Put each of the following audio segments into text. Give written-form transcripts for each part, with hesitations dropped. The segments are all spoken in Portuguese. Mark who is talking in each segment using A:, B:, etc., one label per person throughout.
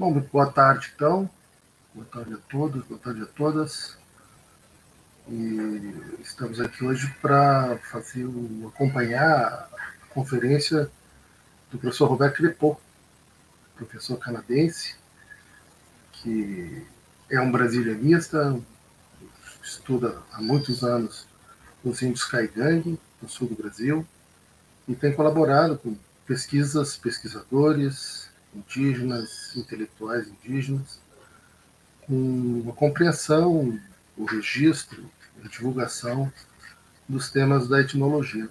A: Bom, muito boa tarde, então. Boa tarde a todos, boa tarde a todas. E estamos aqui hoje para acompanhar a conferência do professor Roberto Crépeau, professor canadense, que é um brasilianista, estuda há muitos anos os índios Caigangue, no sul do Brasil, e tem colaborado com pesquisadores indígenas, intelectuais indígenas, com a compreensão, o registro, a divulgação dos temas da etnologia.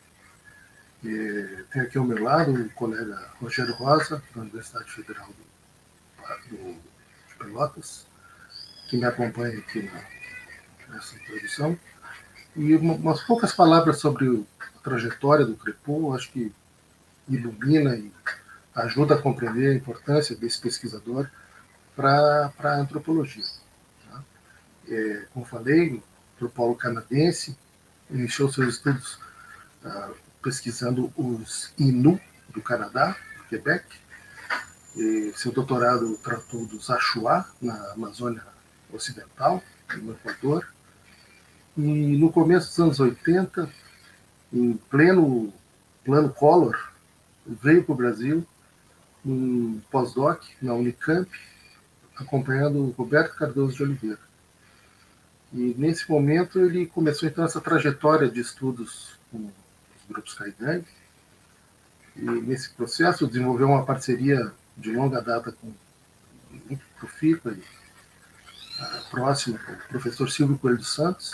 A: Tem aqui ao meu lado o colega Rogério Rosa, da Universidade Federal de Pelotas, que me acompanha aqui nessa introdução. E umas poucas palavras sobre a trajetória do Crépeau, acho que ilumina e ajuda a compreender a importância desse pesquisador para a antropologia. Tá? Como falei, antropólogo canadense, iniciou seus estudos pesquisando os Innu do Canadá, do Quebec. Seu doutorado tratou dos Achuá, na Amazônia Ocidental, no Equador. E no começo dos anos 80, em pleno plano Collor, veio para o Brasil um pós-doc na Unicamp, acompanhando o Roberto Cardoso de Oliveira. E nesse momento ele começou então essa trajetória de estudos com os grupos Caigangue, e nesse processo desenvolveu uma parceria de longa data muito profícua e próxima com o professor Silvio Coelho dos Santos,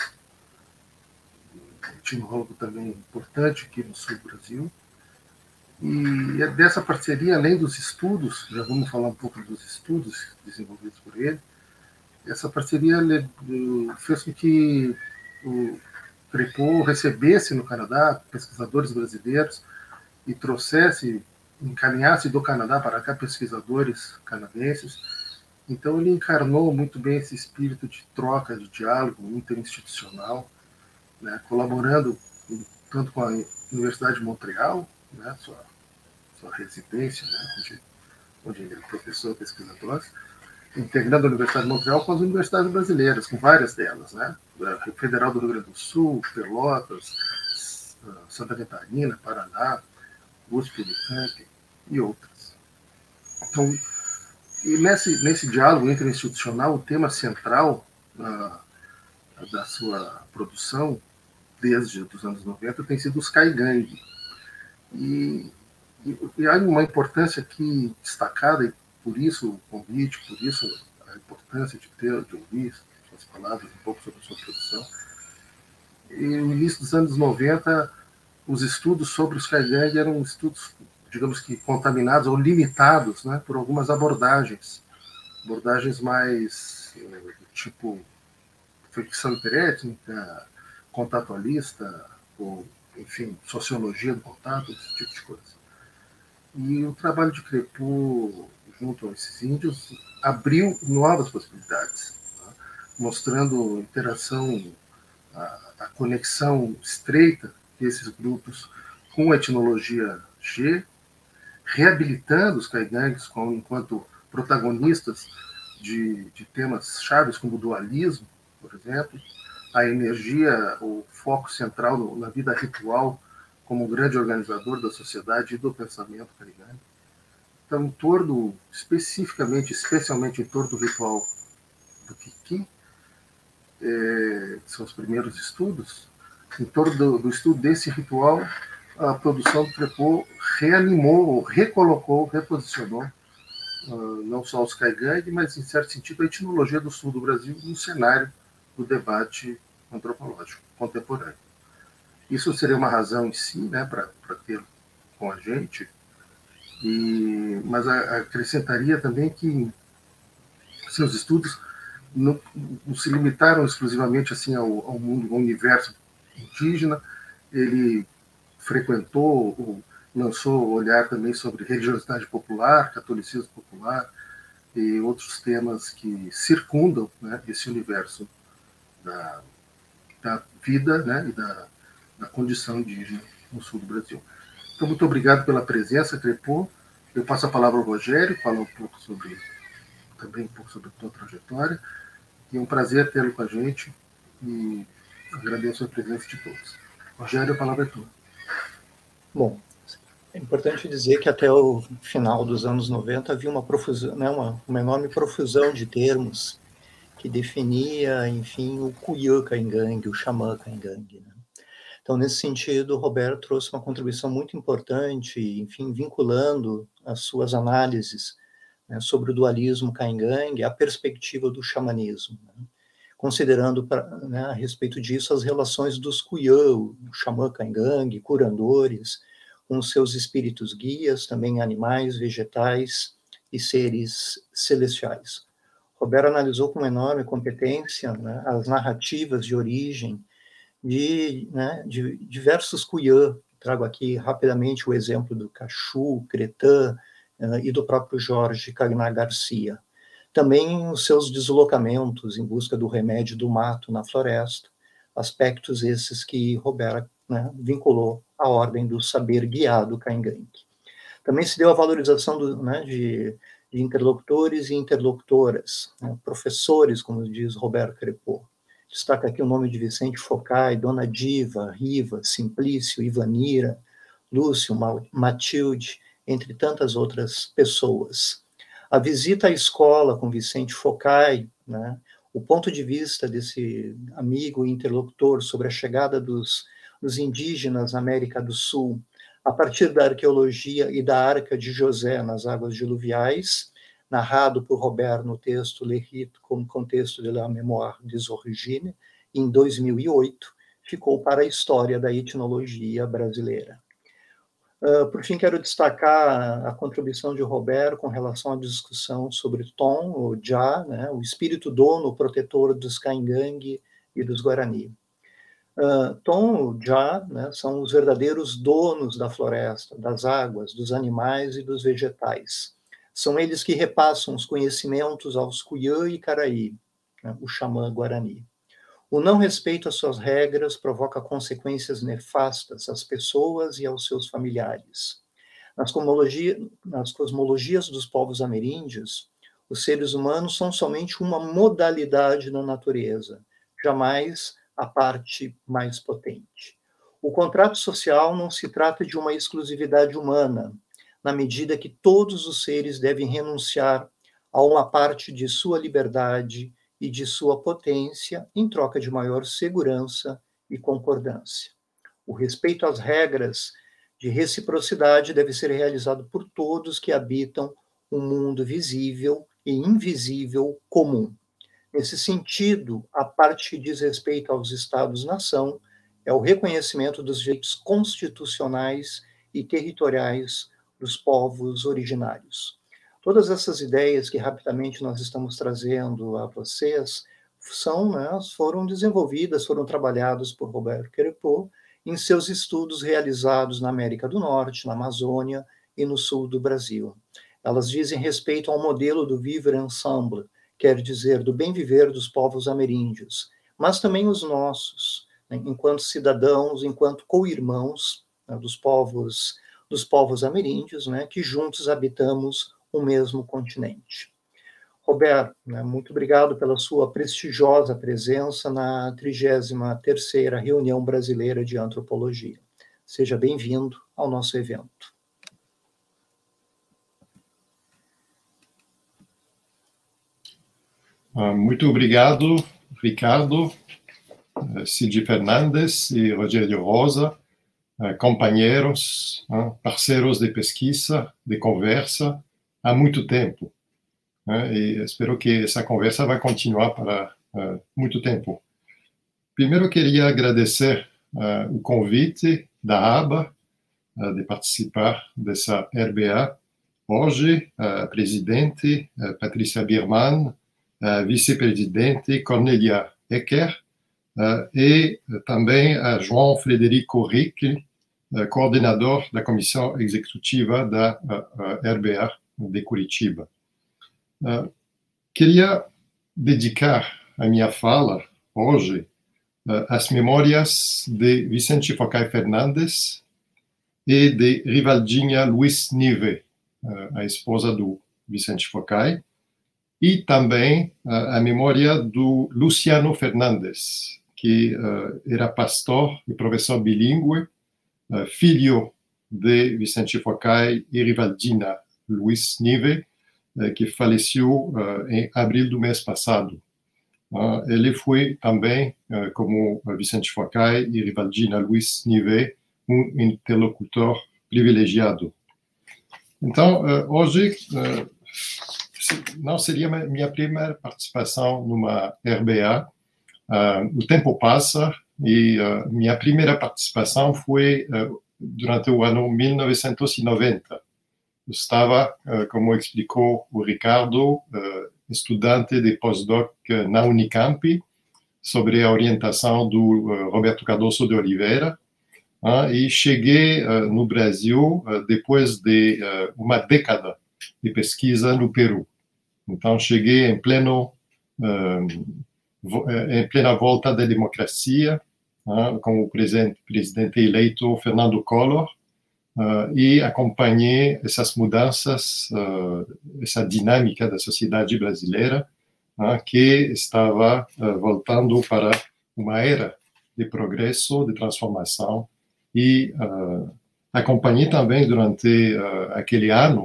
A: etnólogo também importante aqui no sul do Brasil. E dessa parceria, além dos estudos, já vamos falar um pouco dos estudos desenvolvidos por ele, essa parceria fez com que o Crépeau recebesse no Canadá pesquisadores brasileiros e encaminhasse do Canadá para cá pesquisadores canadenses. Então ele encarnou muito bem esse espírito de troca, de diálogo interinstitucional, né, colaborando tanto com a Universidade de Montreal, né, sua residência, né, onde ele é professor, pesquisador, integrando a Universidade de Montreal com as universidades brasileiras, com várias delas, né, Federal do Rio Grande do Sul, Pelotas, Santa Catarina, Paraná, USP, Unicamp e outras. Então, e nesse diálogo interinstitucional, o tema central da sua produção, desde os anos 90, tem sido os Caigangue. E há uma importância aqui destacada, e por isso o convite, por isso a importância de ouvir suas palavras, um pouco sobre a sua produção. E no início dos anos 90, os estudos sobre os Caigangue eram estudos, digamos que contaminados ou limitados, né, por algumas abordagens mais tipo ficção interétnica, contatualista, ou, enfim, sociologia do contato, esse tipo de coisa. E o trabalho de Crépeau, junto a esses índios, abriu novas possibilidades, tá? Mostrando a interação, a conexão estreita desses grupos com a etnologia G, reabilitando os Caigangues enquanto protagonistas de temas chaves como o dualismo, por exemplo, a energia, o foco central na vida ritual como um grande organizador da sociedade e do pensamento caigangue. Então, especialmente em torno do ritual do Kiki, são os primeiros estudos, em torno do estudo desse ritual, a produção do Crépeau reanimou, recolocou, reposicionou não só os Caigangue, mas, em certo sentido, a etnologia do sul do Brasil no cenário do debate antropológico contemporâneo. Isso seria uma razão em si, né, para ter com a gente, mas acrescentaria também que seus estudos não se limitaram exclusivamente assim ao mundo, ao universo indígena. Ele frequentou, lançou o olhar também sobre religiosidade popular, catolicismo popular e outros temas que circundam, né, esse universo da vida, né, e da condição indígena no sul do Brasil. Então, muito obrigado pela presença, Crépeau. Eu passo a palavra ao Rogério, falar um pouco sobre também um pouco sobre a tua trajetória. E é um prazer tê-lo com a gente e agradeço a presença de todos. Rogério, a palavra é tua.
B: Bom, é importante dizer que até o final dos anos 90 havia uma profusão, né, uma enorme profusão de termos que definia, enfim, o Kuyã Caingangue, o Xamã Caingangue, né? Então, nesse sentido, o Roberto trouxe uma contribuição muito importante, enfim, vinculando as suas análises, né, sobre o dualismo Caingangue à perspectiva do xamanismo, né? Considerando, né, a respeito disso, as relações dos Kuyã, o Xamã Caingangue, curandores, com seus espíritos guias, também animais, vegetais e seres celestiais. Roberto analisou com enorme competência, né, as narrativas de origem de diversos Kuyã. Trago aqui rapidamente o exemplo do Cachu, Cretã e do próprio Jorge Cagnar Garcia. Também os seus deslocamentos em busca do remédio do mato na floresta, aspectos esses que Roberto, né, vinculou à ordem do saber guiado Caingangue. Também se deu a valorização de interlocutores e interlocutoras, né, professores, como diz Roberto Crepô. Destaca aqui o nome de Vicente Focai, Dona Diva, Riva, Simplício, Ivanira, Lúcio, Matilde, entre tantas outras pessoas. A visita à escola com Vicente Focai, né, o ponto de vista desse amigo e interlocutor sobre a chegada dos indígenas na América do Sul, a partir da arqueologia e da Arca de José nas águas diluviais, narrado por Robert no texto Le Rite como contexto de la mémoire des origines, em 2008, ficou para a história da etnologia brasileira. Por fim, quero destacar a contribuição de Roberto com relação à discussão sobre Tom, ou Já, né, o espírito dono, protetor dos Caingangue e dos Guarani. Tom, Já, né, são os verdadeiros donos da floresta, das águas, dos animais e dos vegetais. São eles que repassam os conhecimentos aos Kuyã e Caraí, né, o xamã Guarani. O não respeito às suas regras provoca consequências nefastas às pessoas e aos seus familiares. Nas cosmologias dos povos ameríndios, os seres humanos são somente uma modalidade na natureza, jamais a parte mais potente. O contrato social não se trata de uma exclusividade humana, na medida que todos os seres devem renunciar a uma parte de sua liberdade e de sua potência em troca de maior segurança e concordância. O respeito às regras de reciprocidade deve ser realizado por todos que habitam um mundo visível e invisível comum. Nesse sentido, a parte que diz respeito aos Estados-nação é o reconhecimento dos direitos constitucionais e territoriais dos povos originários. Todas essas ideias que rapidamente nós estamos trazendo a vocês foram desenvolvidas, foram trabalhadas por Roberto Crepô em seus estudos realizados na América do Norte, na Amazônia e no sul do Brasil. Elas dizem respeito ao modelo do vivre ensemble, quer dizer, do bem viver dos povos ameríndios, mas também os nossos, né, enquanto cidadãos, enquanto co-irmãos, né, dos povos ameríndios, né, que juntos habitamos o mesmo continente. Roberto, né, muito obrigado pela sua prestigiosa presença na 33ª Reunião Brasileira de Antropologia. Seja bem-vindo ao nosso evento.
C: Muito obrigado, Ricardo, Cid Fernandes e Rogério Rosa, companheiros, parceiros de pesquisa, de conversa, há muito tempo. E espero que essa conversa vai continuar para muito tempo. Primeiro, queria agradecer o convite da ABA de participar dessa RBA. Hoje, a presidente Patrícia Birman, a vice-presidente Cornelia Ecker e também a João Frederico Rick, coordenador da comissão executiva da RBA de Curitiba. Queria dedicar a minha fala hoje às memórias de Vicente Focai Fernandes e de Rivaldinha Luiz Nive, a esposa do Vicente Focai, e também a memória do Luciano Fernandes, que era pastor e professor bilíngue, filho de Vicente Focai e Rivaldina Luiz Nive, que faleceu em abril do mês passado. Ele foi também, como Vicente Focai e Rivaldina Luiz Nive, um interlocutor privilegiado. Então, hoje, não seria minha primeira participação numa RBA. O tempo passa e minha primeira participação foi durante o ano 1990. Eu estava, como explicou o Ricardo, estudante de pós-doc na Unicamp, sobre a orientação do Roberto Cardoso de Oliveira, e cheguei no Brasil depois de uma década de pesquisa no Peru. Então, cheguei em plena volta da democracia, com o presidente eleito Fernando Collor, e acompanhei essas mudanças, essa dinâmica da sociedade brasileira, que estava voltando para uma era de progresso, de transformação, e acompanhei também durante aquele ano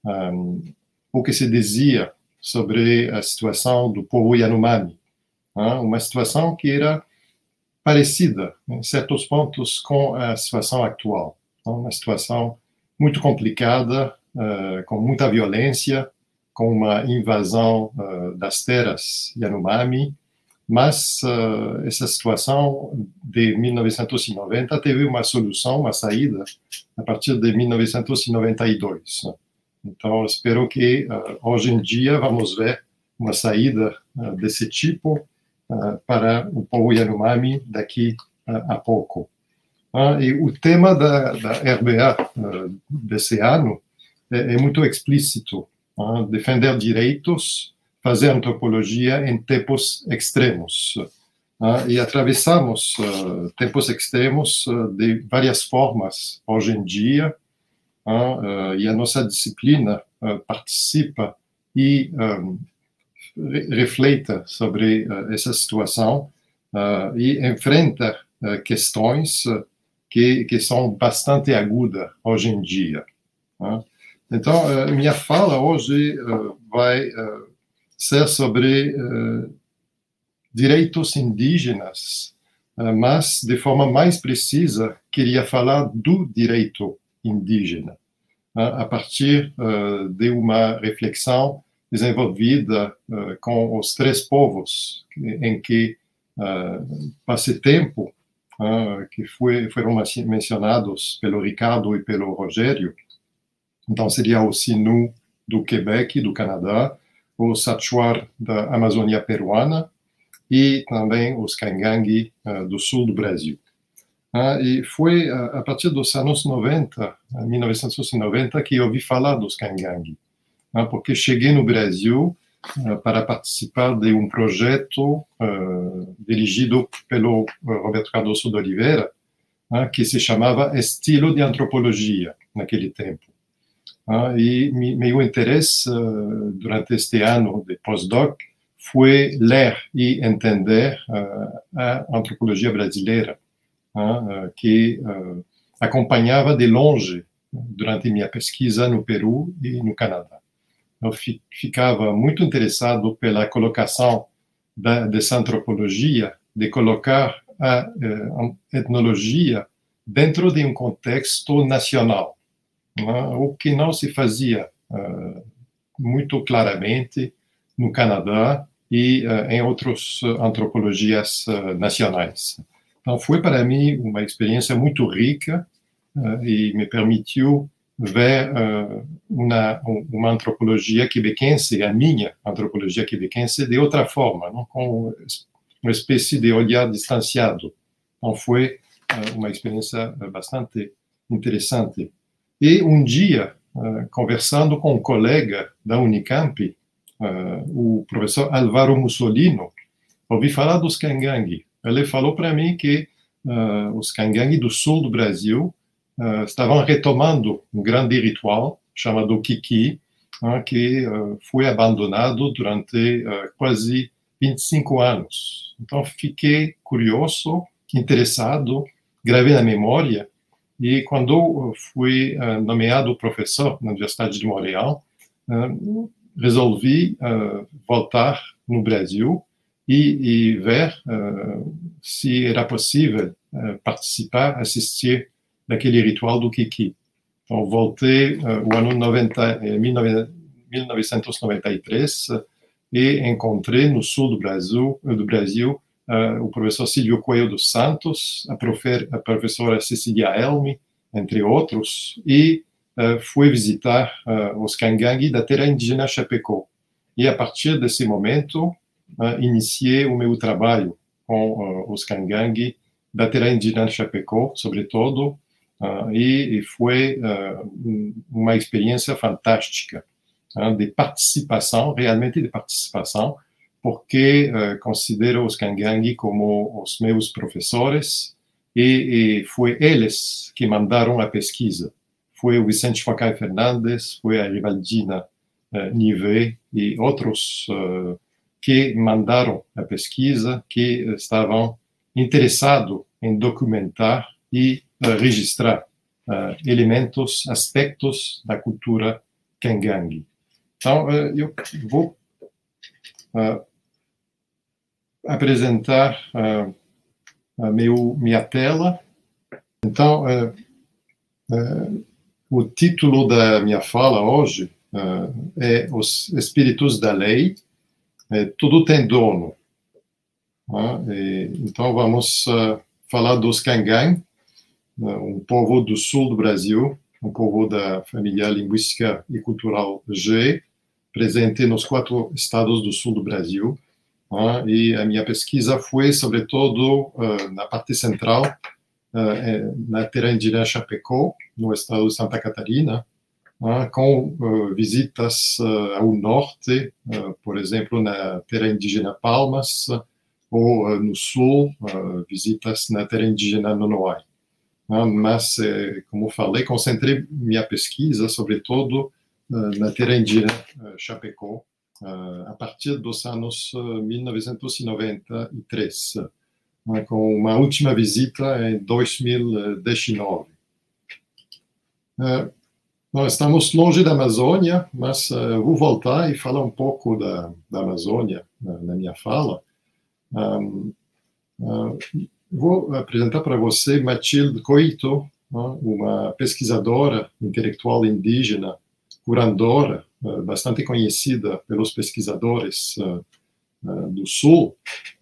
C: o que se dizia sobre a situação do povo Yanomami, uma situação que era parecida, em certos pontos, com a situação atual. Uma situação muito complicada, com muita violência, com uma invasão das terras Yanomami, mas essa situação de 1990 teve uma solução, uma saída, a partir de 1992. Então, espero que hoje em dia vamos ver uma saída desse tipo para o povo Yanomami daqui a pouco. E o tema da RBA desse ano é muito explícito: defender direitos, fazer antropologia em tempos extremos. E atravessamos tempos extremos de várias formas hoje em dia, e a nossa disciplina participa e reflete sobre essa situação e enfrenta questões que são bastante agudas hoje em dia. Então, minha fala hoje vai ser sobre direitos indígenas, mas, de forma mais precisa, queria falar do direito indígena, a partir de uma reflexão desenvolvida com os três povos em que passei tempo, que foram mencionados pelo Ricardo e pelo Rogério. Então, seria o Sinu do Quebec, do Canadá, o Sachuar da Amazônia peruana e também os Cangangue do sul do Brasil. E foi a partir dos anos 90, 1990, que eu ouvi falar dos Cangangue, porque cheguei no Brasil para participar de um projeto dirigido pelo Roberto Cardoso de Oliveira, que se chamava Estilo de Antropologia, naquele tempo. E meu interesse durante este ano de pós-doc foi ler e entender a antropologia brasileira, que acompanhava de longe durante minha pesquisa no Peru e no Canadá. Eu ficava muito interessado pela colocação dessa antropologia, de colocar a etnologia dentro de um contexto nacional, o que não se fazia muito claramente no Canadá e em outras antropologias nacionais. Então, foi para mim uma experiência muito rica e me permitiu ver uma antropologia quebequense, a minha antropologia quebequense, de outra forma, não? Com uma espécie de olhar distanciado. Então, foi uma experiência bastante interessante. E um dia, conversando com um colega da Unicamp, o professor Álvaro Mussolino, ouvi falar dos Cangangue. Ele falou para mim que os Cangangue do sul do Brasil estavam retomando um grande ritual chamado Kiki, que foi abandonado durante quase 25 anos. Então, fiquei curioso, interessado, gravei na memória, e quando fui nomeado professor na Universidade de Montreal, resolvi voltar no Brasil e ver se era possível participar, assistir daquele ritual do Kiki. Então, voltei o ano 1993 e encontrei no sul do Brasil o professor Silvio Coelho dos Santos, a professora Cecília Elmi, entre outros, e fui visitar os Cangangue da terra indígena Chapecó. E a partir desse momento, iniciei o meu trabalho com os Cangangue da terra indígena Chapecó, sobretudo, e foi uma experiência fantástica de participação, realmente de participação, porque considero os Cangangue como os meus professores, e foi eles que mandaram a pesquisa. Foi o Vicente Focai Fernandes, foi a Rivaldina Nivet e outros que mandaram a pesquisa, que estavam interessados em documentar e registrar elementos, aspectos da cultura Cangangue. Então, eu vou apresentar minha tela. Então, o título da minha fala hoje é Os Espíritos da Lei, Tudo Tem Dono. Então, vamos falar dos Cangangue, um povo do sul do Brasil, um povo da família linguística e cultural G, presente nos 4 estados do sul do Brasil. E a minha pesquisa foi, sobretudo, na parte central, na terra indígena Chapecó, no estado de Santa Catarina, com visitas ao norte, por exemplo, na terra indígena Palmas, ou no sul, visitas na terra indígena Nonoai. Mas, como falei, concentrei minha pesquisa, sobretudo, na terra indígena Chapecó, a partir dos anos 1993, com uma última visita em 2019. Nós estamos longe da Amazônia, mas vou voltar e falar um pouco da Amazônia na minha fala. Vou apresentar para você Mathilde Coito, uma pesquisadora intelectual indígena, curandora, bastante conhecida pelos pesquisadores do Sul.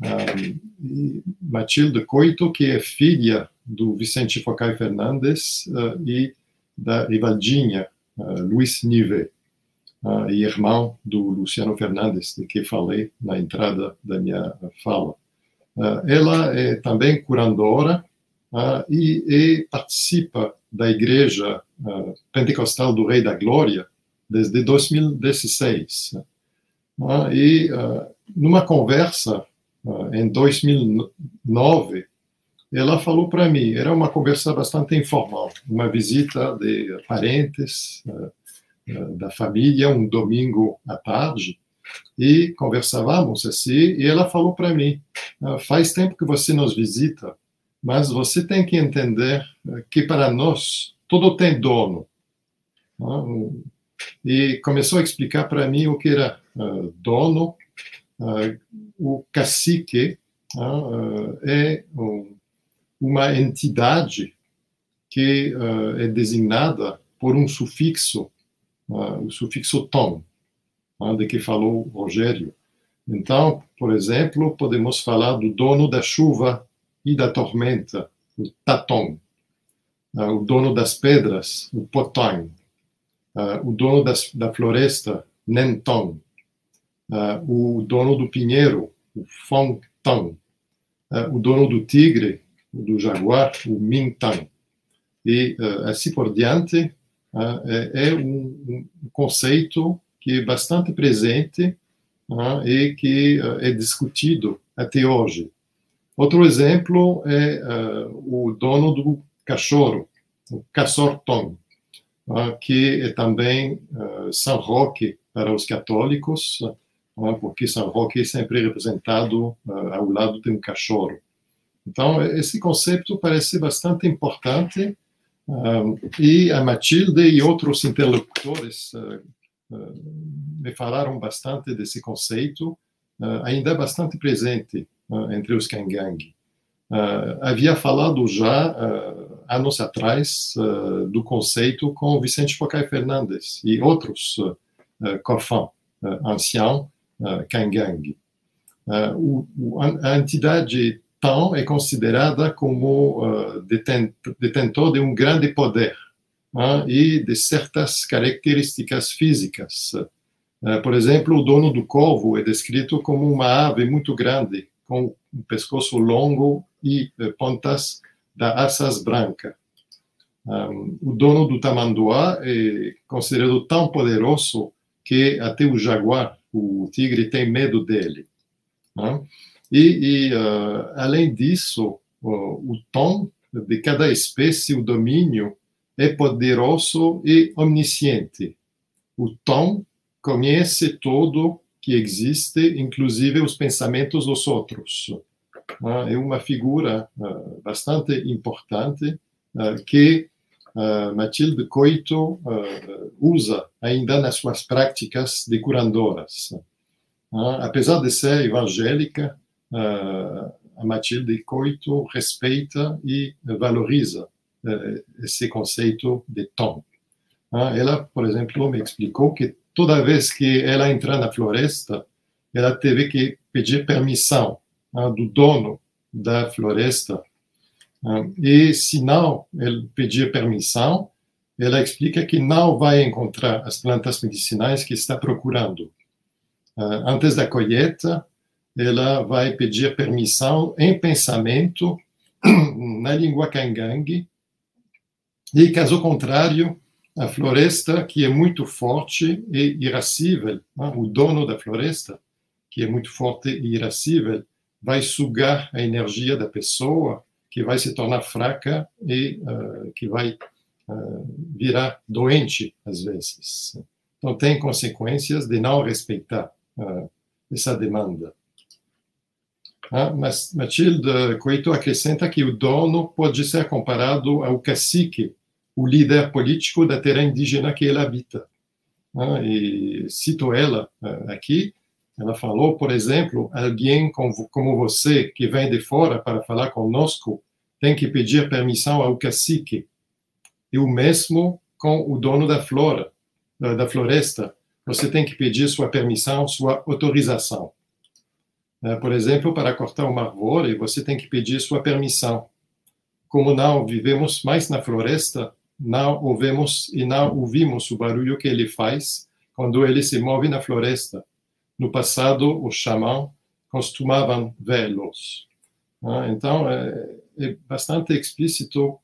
C: Mathilde Coito, que é filha do Vicente Focai Fernandes e da Rivaldinha Luiz Nivet, e irmão do Luciano Fernandes, de que falei na entrada da minha fala. Ela é também curandora e participa da Igreja Pentecostal do Rei da Glória desde 2016. E numa conversa em 2009, ela falou para mim, era uma conversa bastante informal, uma visita de parentes da família, um domingo à tarde, e conversávamos assim, e ela falou para mim, faz tempo que você nos visita, mas você tem que entender que para nós tudo tem dono. E começou a explicar para mim o que era dono. O cacique é uma entidade que é designada por um sufixo, o sufixo tom, de que falou Rogério. Então, por exemplo, podemos falar do dono da chuva e da tormenta, o tatom, o dono das pedras, o potang, o dono da floresta, nentom, o dono do pinheiro, o fongtang, o dono do tigre, do jaguar, o mintang. E assim por diante, é um conceito que é bastante presente e que é discutido até hoje. Outro exemplo é o dono do cachorro, o caçortong. que é também São Roque para os católicos, porque São Roque é sempre representado ao lado de um cachorro. Então, esse conceito parece bastante importante, e a Matilde e outros interlocutores me falaram bastante desse conceito, ainda bastante presente entre os Cangangue. Havia falado já, anos atrás, do conceito com Vicente Focai Fernandes e outros Cofan, anciãos Cangangue. A entidade Tão é considerada como detentor de um grande poder, e de certas características físicas. Por exemplo, o dono do corvo é descrito como uma ave muito grande, com um pescoço longo e pontas de asas brancas. O dono do tamanduá é considerado tão poderoso que até o jaguar, o tigre, tem medo dele. Além disso, o tom de cada espécie, o domínio, é poderoso e omnisciente. O tom conhece tudo que existe, inclusive os pensamentos dos outros. É uma figura bastante importante que Matilde Coito usa ainda nas suas práticas de curandoras. Apesar de ser evangélica, a Matilde Coito respeita e valoriza esse conceito de tom. Ela, por exemplo, me explicou que toda vez que ela entra na floresta, ela teve que pedir permissão do dono da floresta, e se não ele pedir permissão, ela explica que não vai encontrar as plantas medicinais que está procurando. Antes da colheita, ela vai pedir permissão em pensamento, na língua Cangangue, e caso contrário, a floresta, que é muito forte e irascível, o dono da floresta, que é muito forte e irascível, vai sugar a energia da pessoa, que vai se tornar fraca e que vai virar doente, às vezes. Então, tem consequências de não respeitar essa demanda. Mas Matilde Coito acrescenta que o dono pode ser comparado ao cacique, o líder político da terra indígena que ele habita. E cito ela aqui, ela falou, por exemplo, alguém como você, que vem de fora para falar conosco, tem que pedir permissão ao cacique. E o mesmo com o dono da floresta, você tem que pedir sua permissão, sua autorização. Por exemplo, para cortar uma árvore, você tem que pedir sua permissão. Como não vivemos mais na floresta, não ouvimos e não ouvimos o barulho que ele faz quando ele se move na floresta. No passado, os xamãs costumavam vê-los. Então, é bastante explícito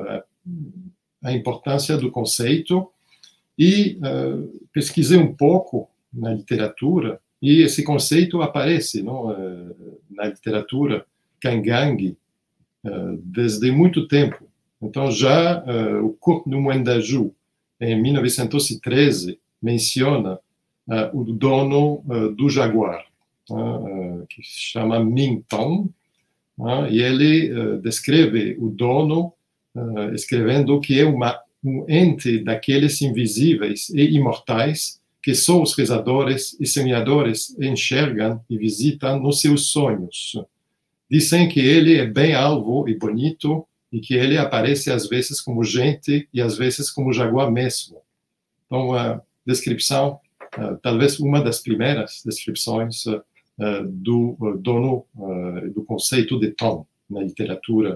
C: a importância do conceito, e pesquisei um pouco na literatura, e esse conceito aparece na literatura Cangangue desde muito tempo. Então, já o Kurt Numwendaju, em 1913, menciona o dono do jaguar, que se chama Minh Tong, e ele descreve o dono escrevendo que é um ente daqueles invisíveis e imortais que só os rezadores e sonhadores enxergam e visitam nos seus sonhos. Dizem que ele é bem alvo e bonito, e que ele aparece às vezes como gente e às vezes como jaguar mesmo. Então, a descrição, talvez uma das primeiras descrições do dono, do conceito de tom na literatura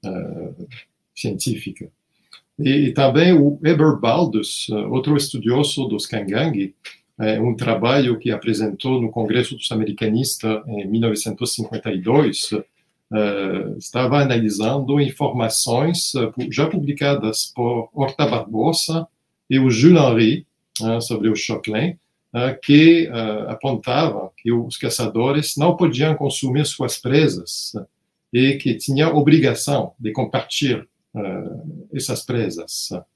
C: científica. E também o Eber Baldus, outro estudioso dos Cangangue, um trabalho que apresentou no Congresso dos Americanistas em 1952, estava analisando informações já publicadas por Horta Barbosa e o Jules Henry sobre o Choclin, que apontavam que os caçadores não podiam consumir suas presas e que tinham obrigação de compartilhar essas presas.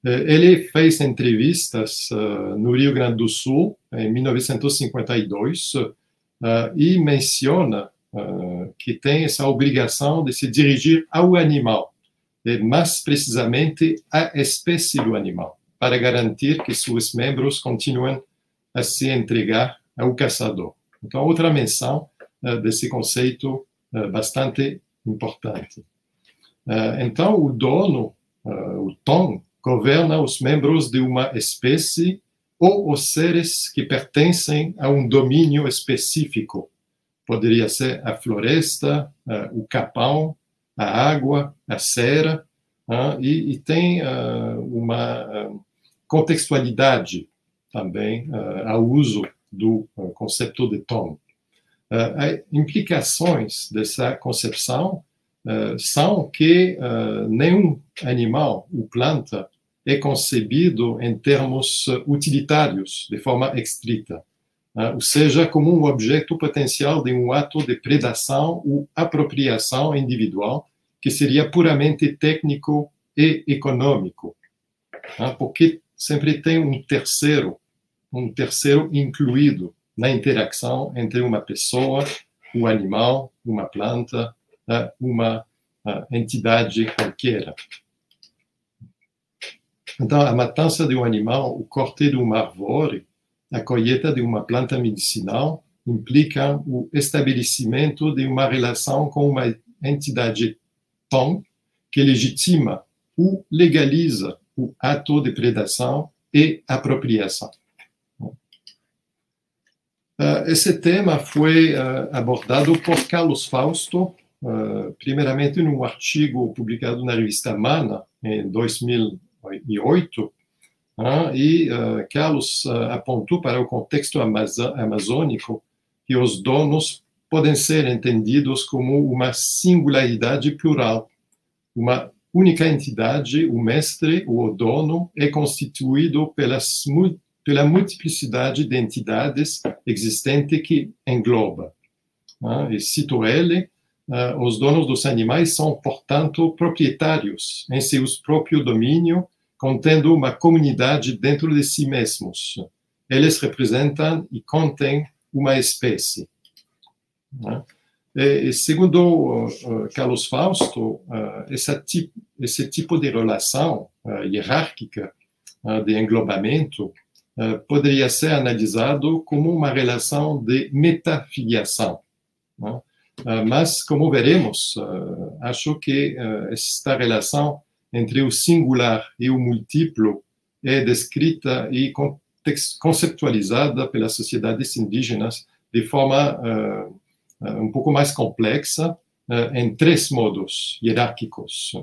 C: Ele fez entrevistas no Rio Grande do Sul, em 1952, e menciona que tem essa obrigação de se dirigir ao animal, mais precisamente à espécie do animal, para garantir que seus membros continuem a se entregar ao caçador. Então, outra menção desse conceito bastante importante. Então, o dono, o Tom, governa os membros de uma espécie ou os seres que pertencem a um domínio específico. Poderia ser a floresta, o capão, a água, a serra, e tem uma contextualidade também ao uso do conceito de Tom. Implicações dessa concepção são que nenhum animal ou planta é concebido em termos utilitários, de forma estrita, ou seja, como um objeto potencial de um ato de predação ou apropriação individual, que seria puramente técnico e econômico, porque sempre tem um terceiro incluído na interação entre uma pessoa, um animal, uma planta, uma entidade qualquer. Então, a matança de um animal, o corte de uma árvore, a colheita de uma planta medicinal implicam o estabelecimento de uma relação com uma entidade Tom que legitima ou legaliza o ato de predação e apropriação. Esse tema foi abordado por Carlos Fausto, primeiramente num artigo publicado na revista Mana, em 2008, e Carlos apontou para o contexto amazônico que os donos podem ser entendidos como uma singularidade plural. Uma única entidade, o mestre, o dono, é constituído pela multiplicidade de entidades existentes que engloba. E cito ele, os donos dos animais são, portanto, proprietários em seus próprios domínios, contendo uma comunidade dentro de si mesmos. Eles representam e contêm uma espécie. Segundo Carlos Fausto, esse tipo de relação hierárquica de englobamento poderia ser analisado como uma relação de metafiliação. Mas, como veremos, acho que esta relação entre o singular e o múltiplo é descrita e conceptualizada pelas sociedades indígenas de forma um pouco mais complexa, em três modos hierárquicos.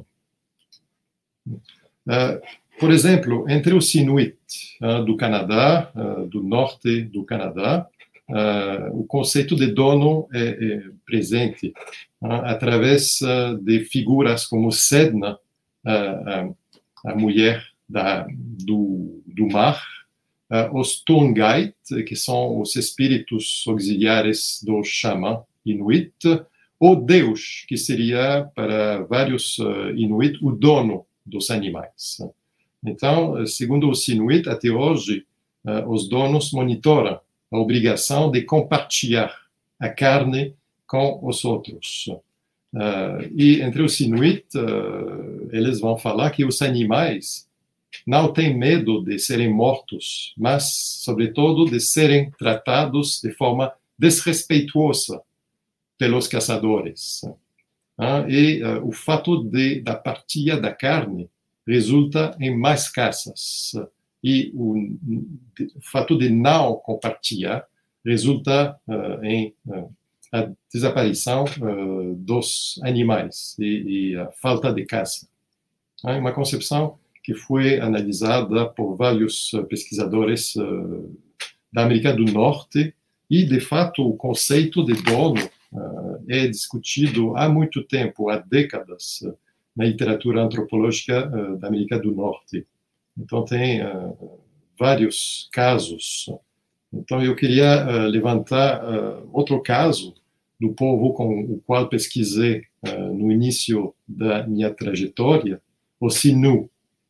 C: Por exemplo, entre os Inuit do Canadá, do norte do Canadá, o conceito de dono é presente através de figuras como Sedna, a mulher do mar, os Tungait, que são os espíritos auxiliares do xamã Inuit, ou Deus, que seria para vários Inuit o dono dos animais. Então, segundo os Inuit, até hoje, os donos monitoram a obrigação de compartilhar a carne com os outros. E entre os Inuit, eles vão falar que os animais não têm medo de serem mortos, mas, sobretudo, de serem tratados de forma desrespeituosa pelos caçadores. E o fato da partilha da carne resulta em mais caças. E o fato de não compartilhar resulta em a desaparição dos animais e a falta de caça. É uma concepção que foi analisada por vários pesquisadores da América do Norte e, de fato, o conceito de dono é discutido há muito tempo, há décadas, na literatura antropológica da América do Norte. Então, tem vários casos. Então, eu queria levantar outro caso do povo com o qual pesquisei no início da minha trajetória, o Sinu.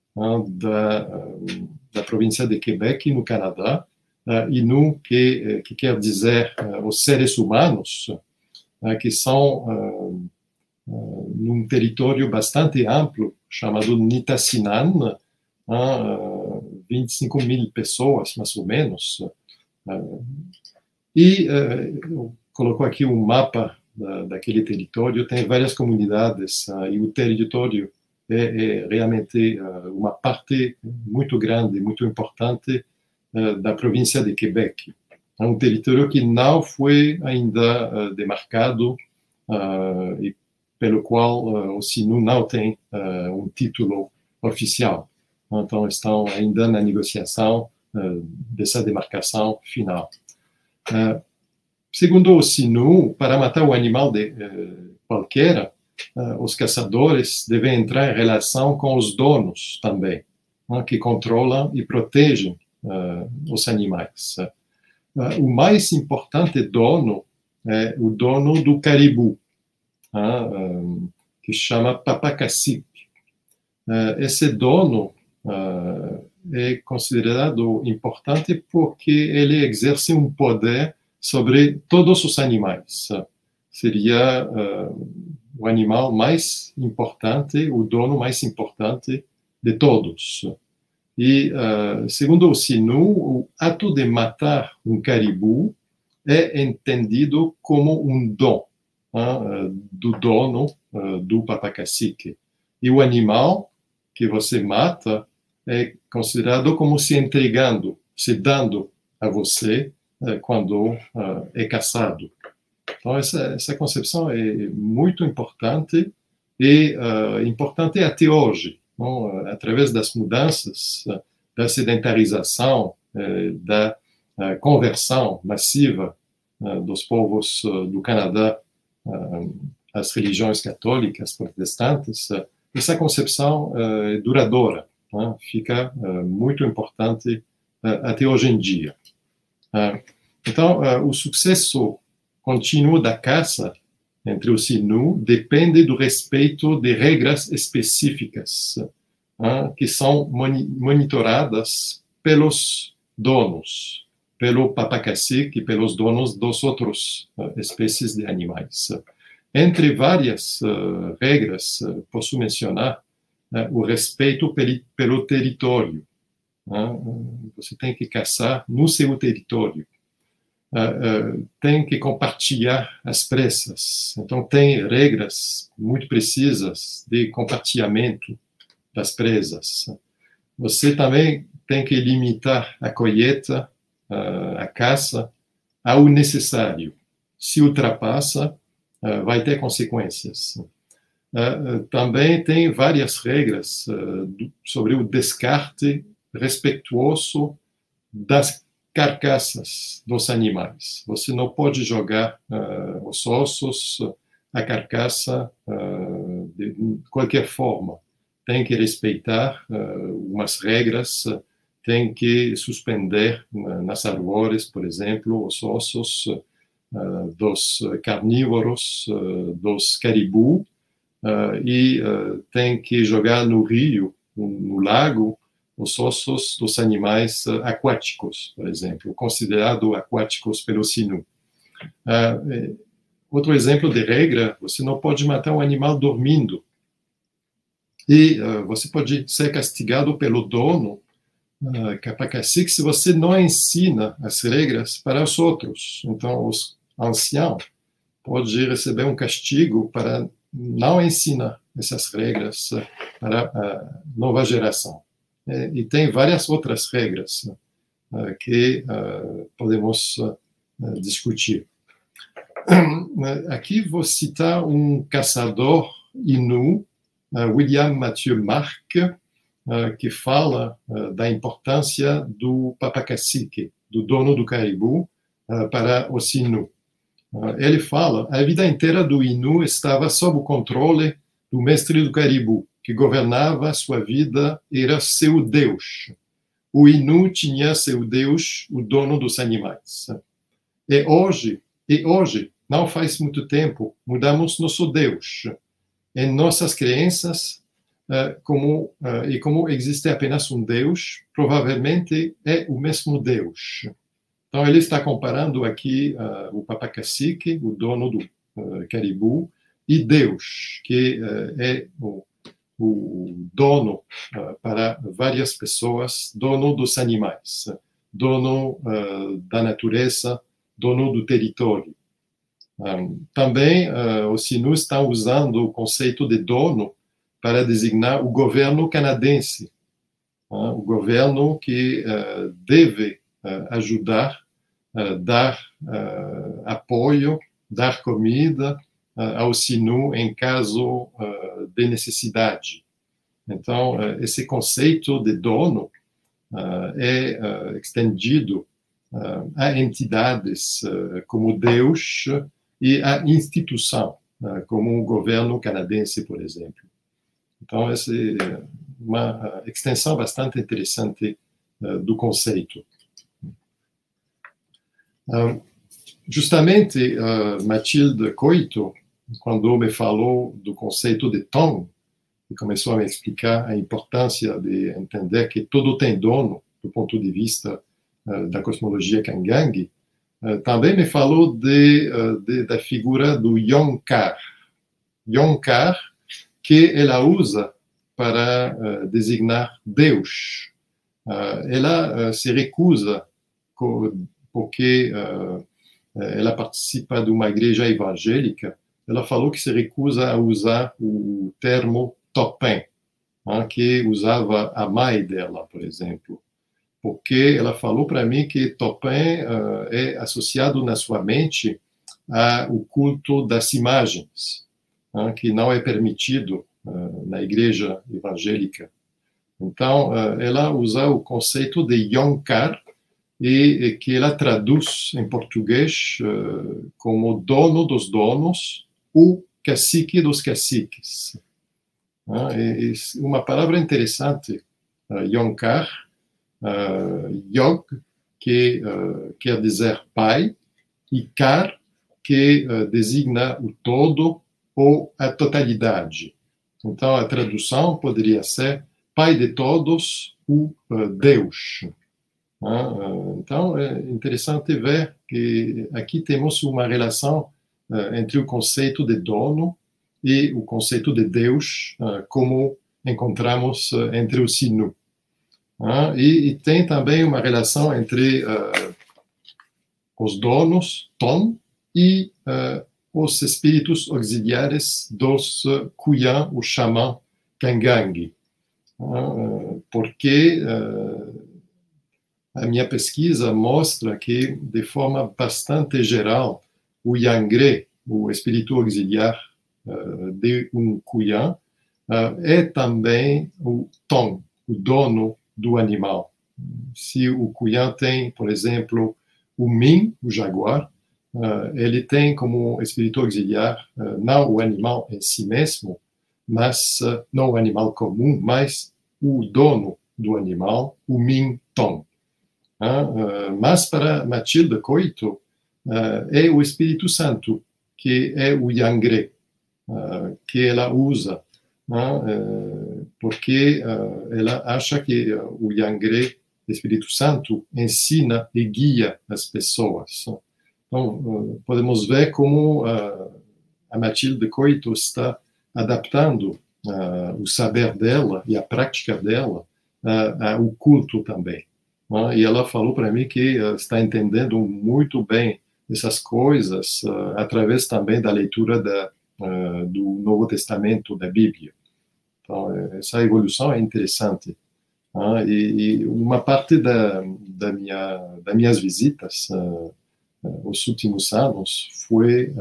C: da província de Quebec, no Canadá, Innu, que quer dizer os seres humanos, que são num território bastante amplo, chamado Nitassinan, 25 mil pessoas, mais ou menos. E colocou aqui um mapa daquele território, tem várias comunidades, e o território é realmente uma parte muito grande, muito importante da província de Quebec. É um território que não foi ainda demarcado e pelo qual o Sinu não tem um título oficial. Então, estão ainda na negociação dessa demarcação final. Segundo o Sinu, para matar o animal qualquer, os caçadores devem entrar em relação com os donos também, que controlam e protegem os animais. O mais importante dono é o dono do caribu, que chama papacacique. Esse dono é considerado importante porque ele exerce um poder sobre todos os animais. Seria o animal mais importante, o dono mais importante de todos. E, segundo o Sinu, o ato de matar um caribu é entendido como um dom do dono do papacacique. E o animal que você mata é considerado como se entregando, se dando a você quando é caçado. Então, essa concepção é muito importante e importante até hoje, não? Através das mudanças, da sedentarização, da conversão massiva dos povos do Canadá às religiões católicas, protestantes, essa concepção é duradoura, né? Fica muito importante até hoje em dia. Então, o sucesso contínuo da caça entre os Innu depende do respeito de regras específicas, que são monitoradas pelos donos, pelo papacacique e pelos donos das outras espécies de animais. Entre várias regras, posso mencionar o respeito pelo território. Você tem que caçar no seu território. Tem que compartilhar as presas. Então, tem regras muito precisas de compartilhamento das presas. Você também tem que limitar a colheita, a caça, ao necessário. Se ultrapassa, vai ter consequências. Também tem várias regras sobre o descarte respeituoso das carcaças dos animais. Você não pode jogar os ossos, a carcaça, de qualquer forma. Tem que respeitar umas regras, tem que suspender nas árvores, por exemplo, os ossos dos carnívoros, dos caribu, e tem que jogar no rio, no lago, os ossos dos animais aquáticos, por exemplo, considerados aquáticos pelo Sinu. Outro exemplo de regra, você não pode matar um animal dormindo. E você pode ser castigado pelo dono, papacacique, se você não ensina as regras para os outros. Então, os anciãos podem receber um castigo para não ensinar essas regras para a nova geração. E tem várias outras regras que podemos discutir. Aqui vou citar um caçador Innu, William Mathieu Marc, que fala da importância do papacacique, do dono do caribu, para os Innu. Ele fala: a vida inteira do Innu estava sob o controle do mestre do caribu, que governava sua vida, era seu Deus. O Innu tinha seu Deus, o dono dos animais. E hoje, não faz muito tempo, mudamos nosso Deus. Em nossas crenças, como existe apenas um Deus, provavelmente é o mesmo Deus. Então, ele está comparando aqui o Papa Cacique, o dono do Caribou, e Deus, que é o dono para várias pessoas, dono dos animais, dono da natureza, dono do território. Também os sinus estão usando o conceito de dono para designar o governo canadense, o governo que deve ajudar, dar apoio, dar comida ao Sinu em caso de necessidade. Então, esse conceito de dono é estendido a entidades como Deus e a instituição, como o governo canadense, por exemplo. Então, essa é uma extensão bastante interessante do conceito. Justamente, Mathilde Coito, quando me falou do conceito de tom, e começou a me explicar a importância de entender que tudo tem dono, do ponto de vista da cosmologia Kangangi, também me falou da figura do Yoncar. Yoncar, que ela usa para designar Deus. Ela se recusa, porque ela participa de uma igreja evangélica, ela falou que se recusa a usar o termo Topin, que usava a mãe dela, por exemplo. Porque ela falou para mim que Topin é associado na sua mente ao culto das imagens, que não é permitido na igreja evangélica. Então, ela usa o conceito de Yoncar, e que ela traduz em português como dono dos donos, o cacique dos caciques. Uma palavra interessante, Yoncar, Yog, que quer dizer pai, e Kar, que designa o todo ou a totalidade. Então, a tradução poderia ser pai de todos, o Deus. Então, é interessante ver que aqui temos uma relação entre o conceito de dono e o conceito de Deus, como encontramos entre o Sinu. E tem também uma relação entre os donos, Tom, e os espíritos auxiliares dos Kuyan, o xamã Kangangi. Porque a minha pesquisa mostra que, de forma bastante geral, o Yangre, o espírito auxiliar de um Kuyan, é também o Tom, o dono do animal. Se o Kuyan tem, por exemplo, o Min, o jaguar, ele tem como espírito auxiliar não o animal em si mesmo, mas não o animal comum, mas o dono do animal, o Min Tom. Mas para Mathilde Coito, é o Espírito Santo, que é o Yangre, que ela usa, porque ela acha que o Yangre, Espírito Santo, ensina e guia as pessoas. Então, podemos ver como a Mathilde Coito está adaptando o saber dela e a prática dela ao culto também. E ela falou para mim que está entendendo muito bem essas coisas através também da leitura do Novo Testamento, da Bíblia. Então, essa evolução é interessante. E uma parte das minhas visitas os últimos anos foi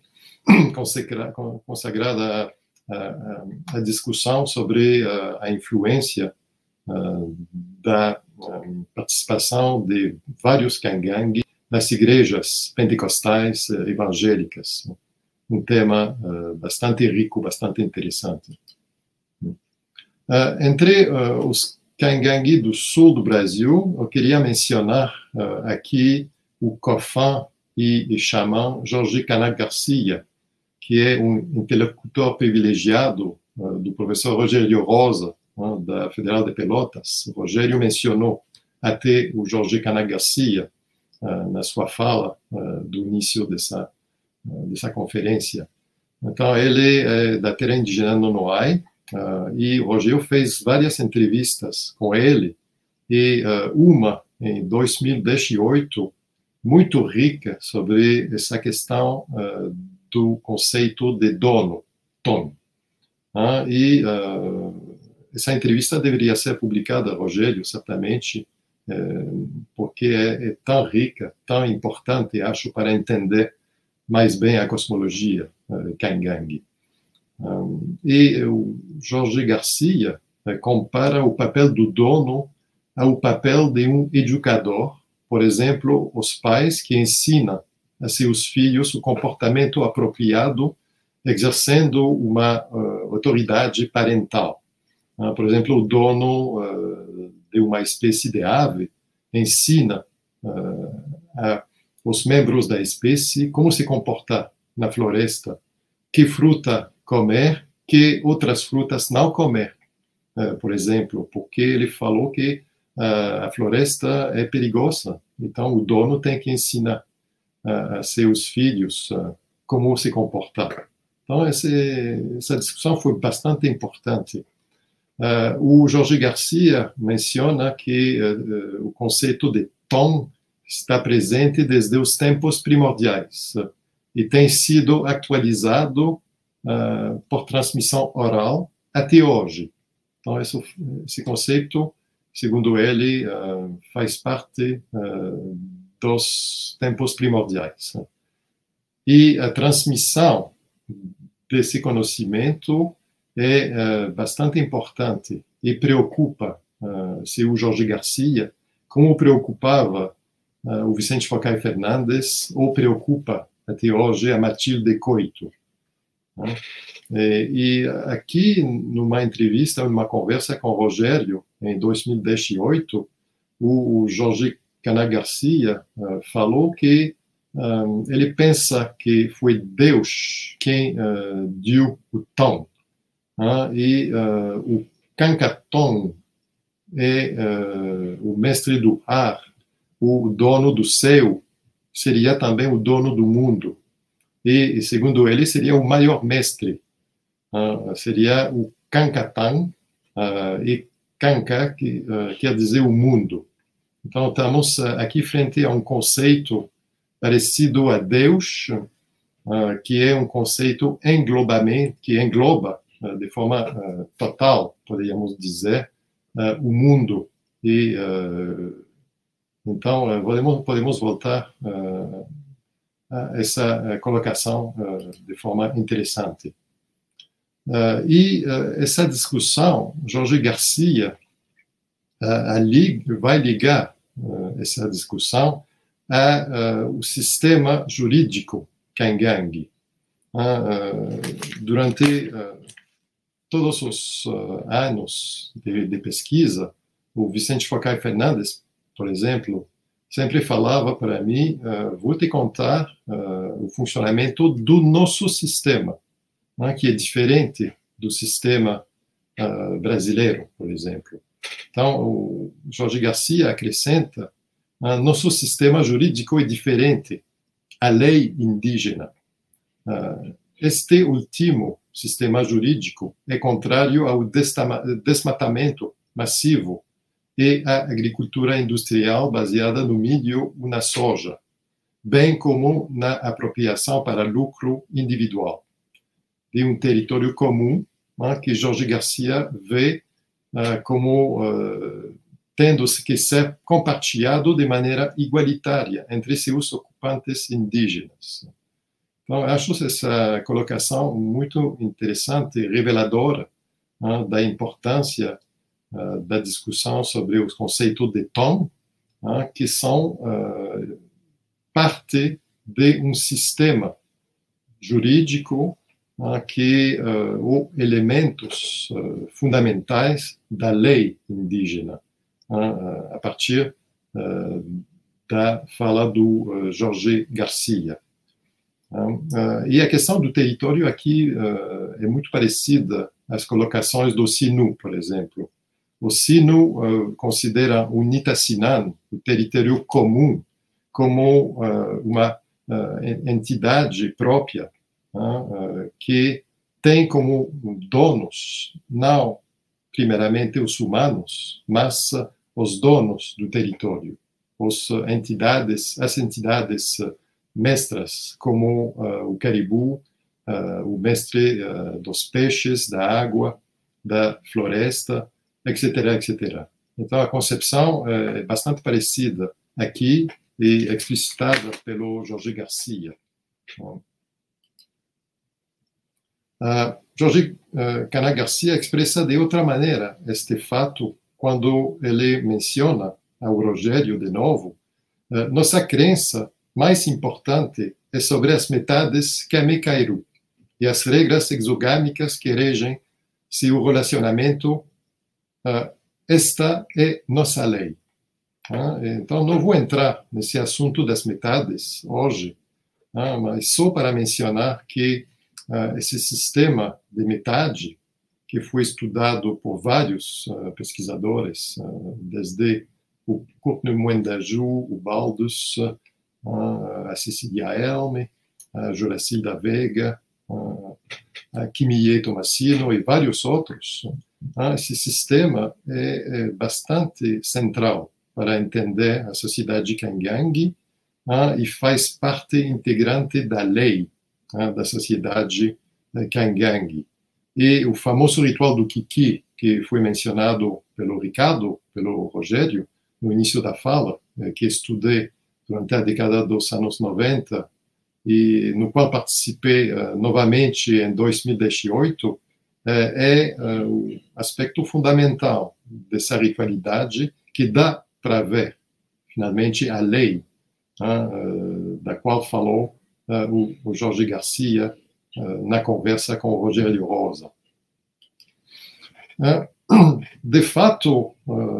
C: consagrada à discussão sobre a influência da participação de vários Kangangi nas igrejas pentecostais evangélicas. Um tema bastante rico, bastante interessante. Entre os Kangangi do sul do Brasil, eu queria mencionar aqui o Cofã e xamã Jorge Cana Garcia, que é um interlocutor privilegiado do professor Rogério Rosa, da Federal de Pelotas. O Rogério mencionou até o Jorge Cana Garcia na sua fala do início dessa conferência. Então, ele é da terra indígena Nonoai, e o Rogério fez várias entrevistas com ele, e uma em 2018, muito rica sobre essa questão do conceito de dono, tom. E essa entrevista deveria ser publicada, Rogério, certamente, porque é tão rica, tão importante, acho, para entender mais bem a cosmologia Cangangue. E o Jorge Garcia compara o papel do dono ao papel de um educador, por exemplo, os pais que ensinam a seus filhos o comportamento apropriado, exercendo uma autoridade parental. Por exemplo, o dono de uma espécie de ave ensina aos membros da espécie como se comportar na floresta, que fruta comer, que outras frutas não comer. Por exemplo, porque ele falou que a floresta é perigosa, então o dono tem que ensinar a seus filhos como se comportar. Então, essa discussão foi bastante importante. O Jorge Garcia menciona que o conceito de tom está presente desde os tempos primordiais e tem sido atualizado por transmissão oral até hoje. Então, esse conceito, segundo ele, faz parte dos tempos primordiais. E a transmissão desse conhecimento é bastante importante e preocupa o Jorge Garcia, como preocupava o Vicente Focai Fernandes, ou preocupa até hoje a Matilde Coito. E aqui, numa entrevista, numa conversa com o Rogério, em 2018, o Jorge Cana Garcia falou que ele pensa que foi Deus quem deu o tom. E o Cancaton é o mestre do ar, o dono do céu, seria também o dono do mundo. E segundo ele, seria o maior mestre. Seria o Cancatan, e Canca, que quer dizer o mundo. Então, estamos aqui frente a um conceito parecido a Deus, que é um conceito que engloba de forma total, poderíamos dizer, o mundo. E então podemos voltar a essa colocação de forma interessante. E essa discussão, Jorge Garcia vai ligar essa discussão ao sistema jurídico Cangangue. Durante todos os anos de pesquisa, o Vicente Focai Fernandes, por exemplo, sempre falava para mim, vou te contar o funcionamento do nosso sistema, que é diferente do sistema brasileiro, por exemplo. Então, o Jorge Garcia acrescenta, nosso sistema jurídico é diferente, a lei indígena. Este último sistema jurídico é contrário ao desmatamento massivo e à agricultura industrial baseada no milho ou na soja, bem como na apropriação para lucro individual de um território comum, que Jorge Garcia vê como tendo que ser compartilhado de maneira igualitária entre seus ocupantes indígenas. Então, acho essa colocação muito interessante, reveladora da importância da discussão sobre os conceitos de tom, que são parte de um sistema jurídico que ou elementos fundamentais da lei indígena, a partir da fala do Jorge Garcia. E a questão do território aqui é muito parecida às colocações do Sinu, por exemplo. O Sinu considera o Nitassinan, o território comum, como uma entidade própria, que tem como donos, não primeiramente os humanos, mas os donos do território, as entidades mestras, como o caribu, o mestre dos peixes, da água, da floresta, etc., etc. Então, a concepção é bastante parecida aqui e explicitada pelo Jorge Garcia. Jorge Cana Garcia expressa de outra maneira este fato quando ele menciona ao Rogério, de novo, nossa crença mais importante é sobre as metades Kame-Kairu e as regras exogâmicas que regem seu relacionamento. Esta é nossa lei. Então, não vou entrar nesse assunto das metades hoje, mas só para mencionar que esse sistema de metade, que foi estudado por vários pesquisadores, desde o Courtney Muendaju, o Baldus, a Cecília Elme, a Juracilda Vega, a Kimiye Tomasino e vários outros, esse sistema é bastante central para entender a sociedade Kangangi e faz parte integrante da lei da sociedade Kangangi. E o famoso ritual do Kiki, que foi mencionado pelo Ricardo, pelo Rogério, no início da fala, que estudei durante a década dos anos 90, e no qual participei novamente em 2018, é o aspecto fundamental dessa ritualidade que dá para ver, finalmente, a lei da qual falou o Jorge Garcia na conversa com o Rogério Rosa. De fato,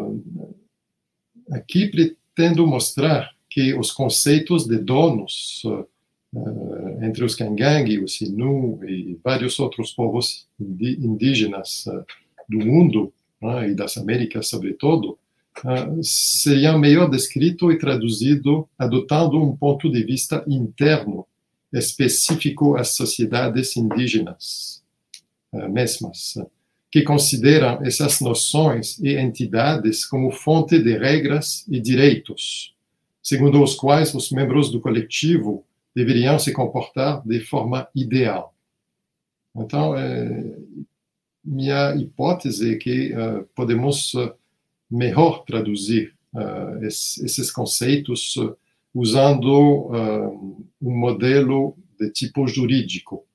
C: aqui pretendo mostrar que os conceitos de donos entre os Kangangi, o Sinu e vários outros povos indígenas do mundo, e das Américas, sobretudo, seriam melhor descrito e traduzido adotando um ponto de vista interno específico às sociedades indígenas mesmas, que consideram essas noções e entidades como fonte de regras e direitos, segundo os quais os membros do coletivo deveriam se comportar de forma ideal. Então, minha hipótese é que podemos melhor traduzir esses conceitos usando um modelo de tipo jurídico.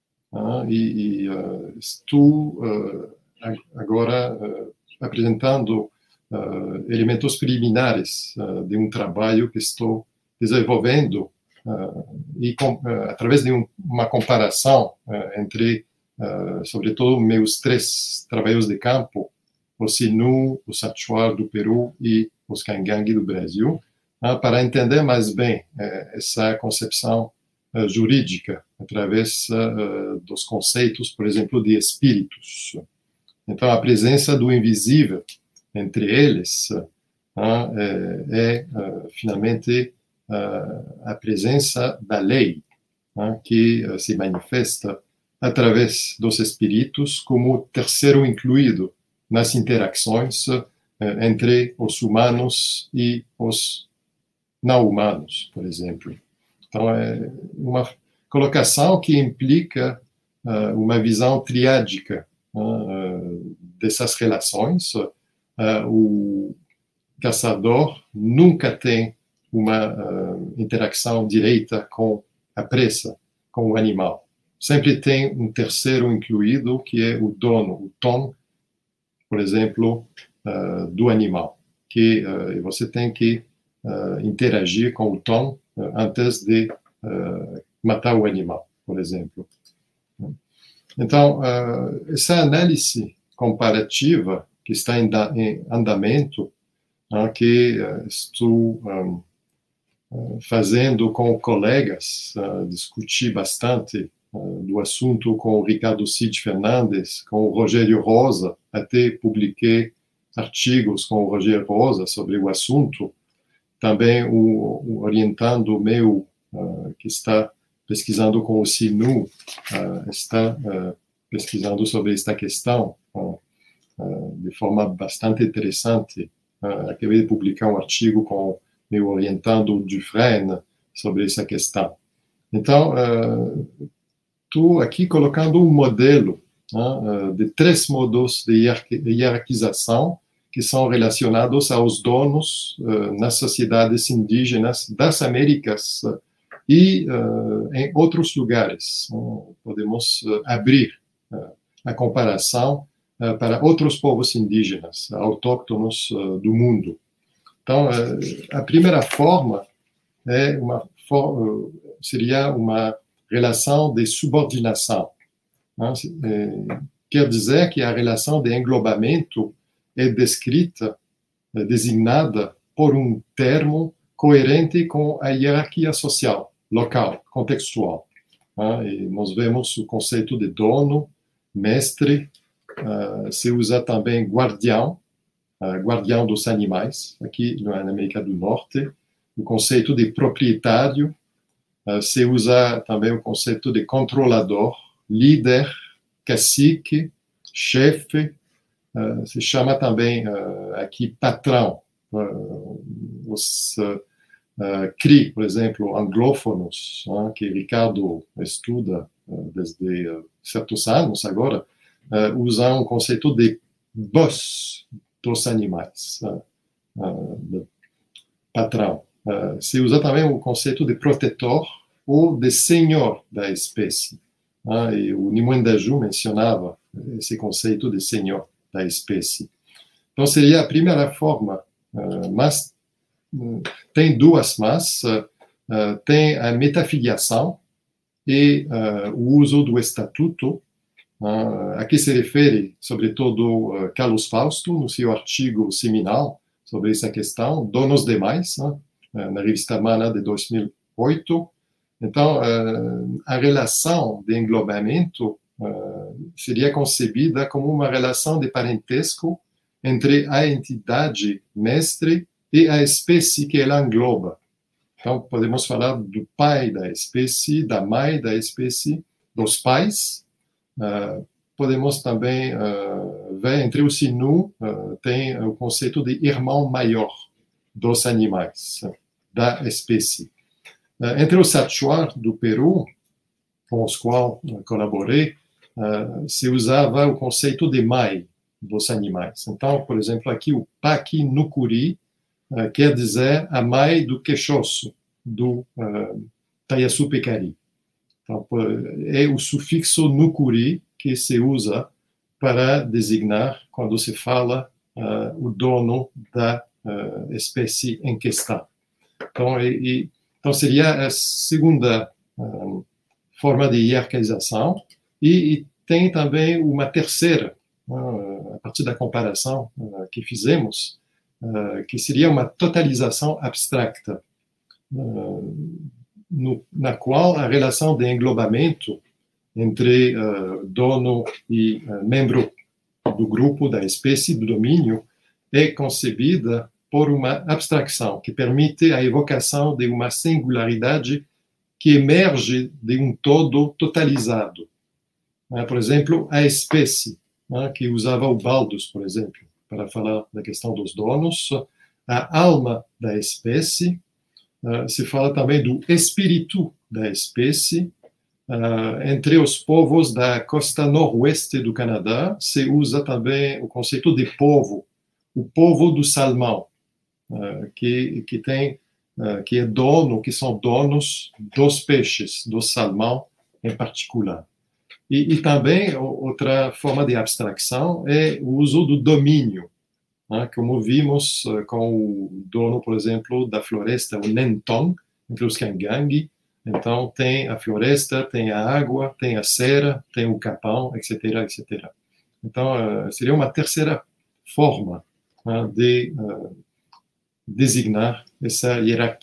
C: Estou agora apresentando elementos preliminares de um trabalho que estou desenvolvendo através de uma comparação entre, sobretudo, meus 3 trabalhos de campo, o Sinu, o Sachuar do Peru e os Kangangi do Brasil, para entender mais bem essa concepção jurídica, através dos conceitos, por exemplo, de espíritos. Então, a presença do invisível entre eles finalmente, a presença da lei, que se manifesta através dos espíritos como terceiro incluído nas interações entre os humanos e os não humanos, por exemplo. Então, é uma colocação que implica uma visão triádica dessas relações. O caçador nunca tem uma interação direta com a presa, com o animal. Sempre tem um terceiro incluído, que é o dono, o tom, por exemplo, do animal, que você tem que interagir com o tom antes de matar o animal, por exemplo. Então, essa análise comparativa que está em andamento, que estou fazendo com colegas, discuti bastante do assunto com o Ricardo Cid Fernandes, com o Rogério Rosa, até publiquei artigos com o Rogério Rosa sobre o assunto, também orientando o meu, que está pesquisando com o SINU, está pesquisando sobre esta questão de forma bastante interessante. Acabei de publicar um artigo com meu orientando Dufresne sobre essa questão. Então, estou aqui colocando um modelo de 3 modos de hierarquização que são relacionados aos donos nas sociedades indígenas das Américas e em outros lugares. Podemos abrir a comparação para outros povos indígenas, autóctonos do mundo. Então, a primeira forma seria uma relação de subordinação. Quer dizer que a relação de englobamento é descrita, designada por um termo coerente com a hierarquia social, local, contextual. E nós vemos o conceito de dono, mestre, se usa também guardião, guardião dos animais, aqui na América do Norte, o conceito de proprietário, se usa também o conceito de controlador, líder, cacique, chefe, se chama também aqui patrão. Os CRI, por exemplo, anglófonos, que Ricardo estuda desde certos anos agora, usam o conceito de boss dos animais, patrão. Se usa também o conceito de protetor ou de senhor da espécie. E o Nimue Daju mencionava esse conceito de senhor da espécie. Então, seria a primeira forma, mas tem 2 mais. Tem a metafiliação e o uso do estatuto. A que se refere, sobretudo, Carlos Fausto, no seu artigo seminal sobre essa questão, Donos Demais, na revista Mana de 2008. Então, a relação de englobamento seria concebida como uma relação de parentesco entre a entidade mestre e a espécie que ela engloba. Então, podemos falar do pai da espécie, da mãe da espécie, dos pais. Podemos também ver entre o Sinu, tem o conceito de irmão maior dos animais, da espécie. Entre os Achuar do Peru, com os quais colaborei, se usava o conceito de mãe dos animais. Então, por exemplo, aqui o Paqui Nucuri quer dizer a mãe do queixoso, do Taiaçu Pecari. Então, é o sufixo Nucuri que se usa para designar, quando se fala, o dono da espécie em questão. Então, seria a segunda forma de hierarquização, e tem também uma terceira, a partir da comparação que fizemos, que seria uma totalização abstracta, na qual a relação de englobamento entre dono e membro do grupo, da espécie, do domínio, é concebida por uma abstração que permite a evocação de uma singularidade que emerge de um todo totalizado. Por exemplo, a espécie, que usava o Baldus, por exemplo, para falar da questão dos donos, a alma da espécie, se fala também do espírito da espécie. Entre os povos da costa noroeste do Canadá, se usa também o conceito de povo, o povo do salmão, que é dono, que são donos dos peixes, do salmão em particular. E também outra forma de abstração é o uso do domínio, como vimos com o dono, por exemplo, da floresta, o Nentong, entre os Kangangi. Então, tem a floresta, tem a água, tem a serra, tem o capão, etc., etc. Então, seria uma terceira forma de designar essa hierarquia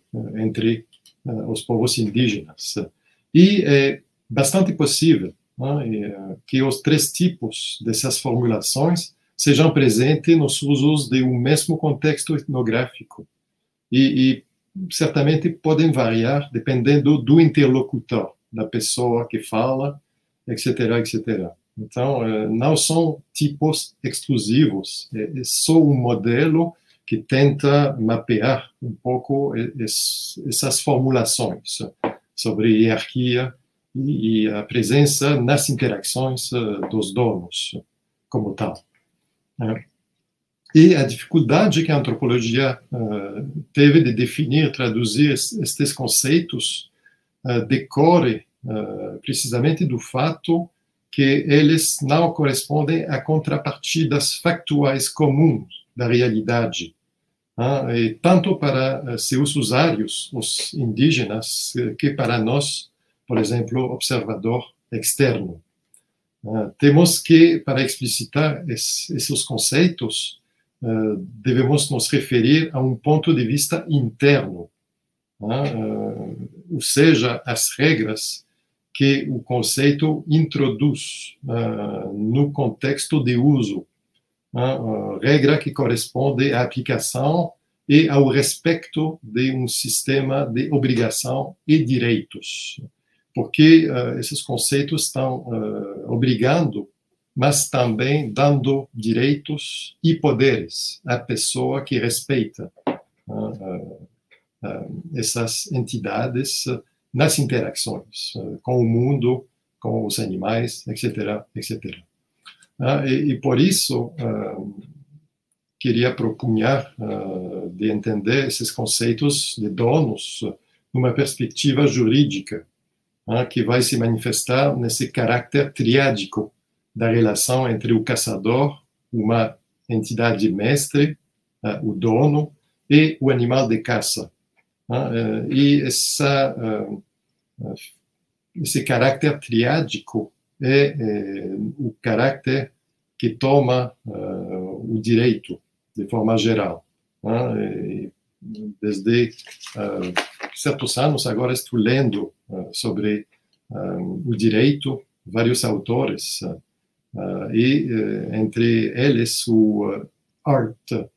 C: entre os povos indígenas. E é bastante possível, né, que os três tipos dessas formulações sejam presentes nos usos de um mesmo contexto etnográfico. E certamente podem variar dependendo do interlocutor, da pessoa que fala, etc., etc. Então, não são tipos exclusivos, é só um modelo que tenta mapear um pouco essas formulações sobre hierarquia e a presença nas interações dos donos, como tal. E a dificuldade que a antropologia teve de definir, traduzir estes conceitos, decorre precisamente do fato que eles não correspondem a contrapartidas factuais comuns da realidade. E tanto para seus usuários, os indígenas, que para nós, por exemplo, observador externo. Temos que, para explicitar esses conceitos, devemos nos referir a um ponto de vista interno, ou seja, as regras que o conceito introduz no contexto de uso, regra que corresponde à aplicação e ao respeito de um sistema de obrigação e direitos, porque esses conceitos estão obrigando, mas também dando direitos e poderes à pessoa que respeita essas entidades nas interações com o mundo, com os animais, etc., etc. E por isso, queria propunhar de entender esses conceitos de donos numa perspectiva jurídica, que vai se manifestar nesse caráter triádico da relação entre o caçador, uma entidade mestre, o dono, e o animal de caça. E esse caráter triádico é o caráter que toma o direito, de forma geral. Desde certos anos, agora estou lendo sobre o direito, vários autores, e entre eles o Art,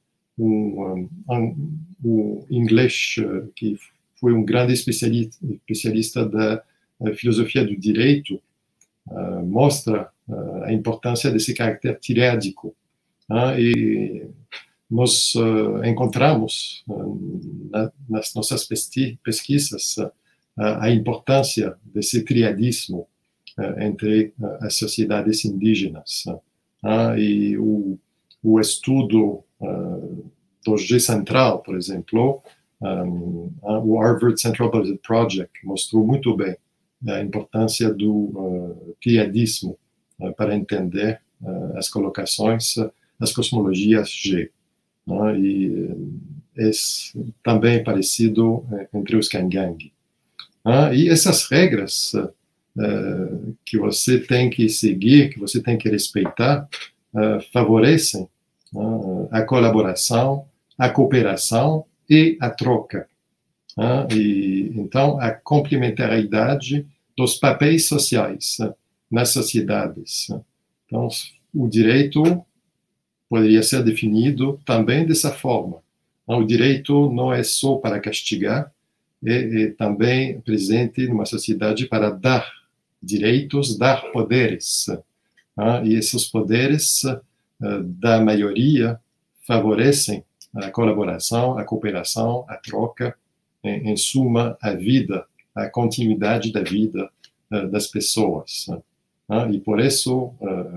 C: o inglês, que foi um grande especialista da filosofia do direito, mostra a importância desse caráter triádico. E nós encontramos nas nossas pesquisas a importância desse triadismo entre as sociedades indígenas. E o estudo do G Central, por exemplo, o Harvard Central Budget Project, mostrou muito bem a importância do triadismo para entender as colocações, as cosmologias G. E é também parecido entre os Kangangi. E essas regras que você tem que seguir, que você tem que respeitar, favorecem a colaboração, a cooperação e a troca. E, então, a complementariedade dos papéis sociais nas sociedades. Então, o direito poderia ser definido também dessa forma. O direito não é só para castigar, é também presente numa sociedade para dar direitos, dar poderes. E esses poderes da maioria favorecem a colaboração, a cooperação, a troca, em suma, a vida, a continuidade da vida das pessoas. E por isso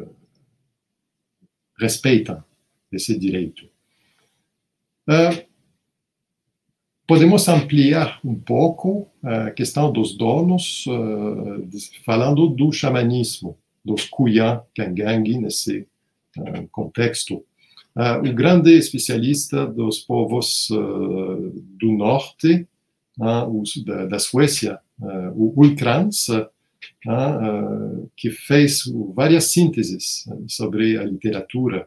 C: respeitam esse direito. Podemos ampliar um pouco a questão dos donos, falando do xamanismo, dos Kuyan Kangangi, nesse contexto. O grande especialista dos povos do norte, da Suécia, o Ulkrantz, que fez várias sínteses sobre a literatura,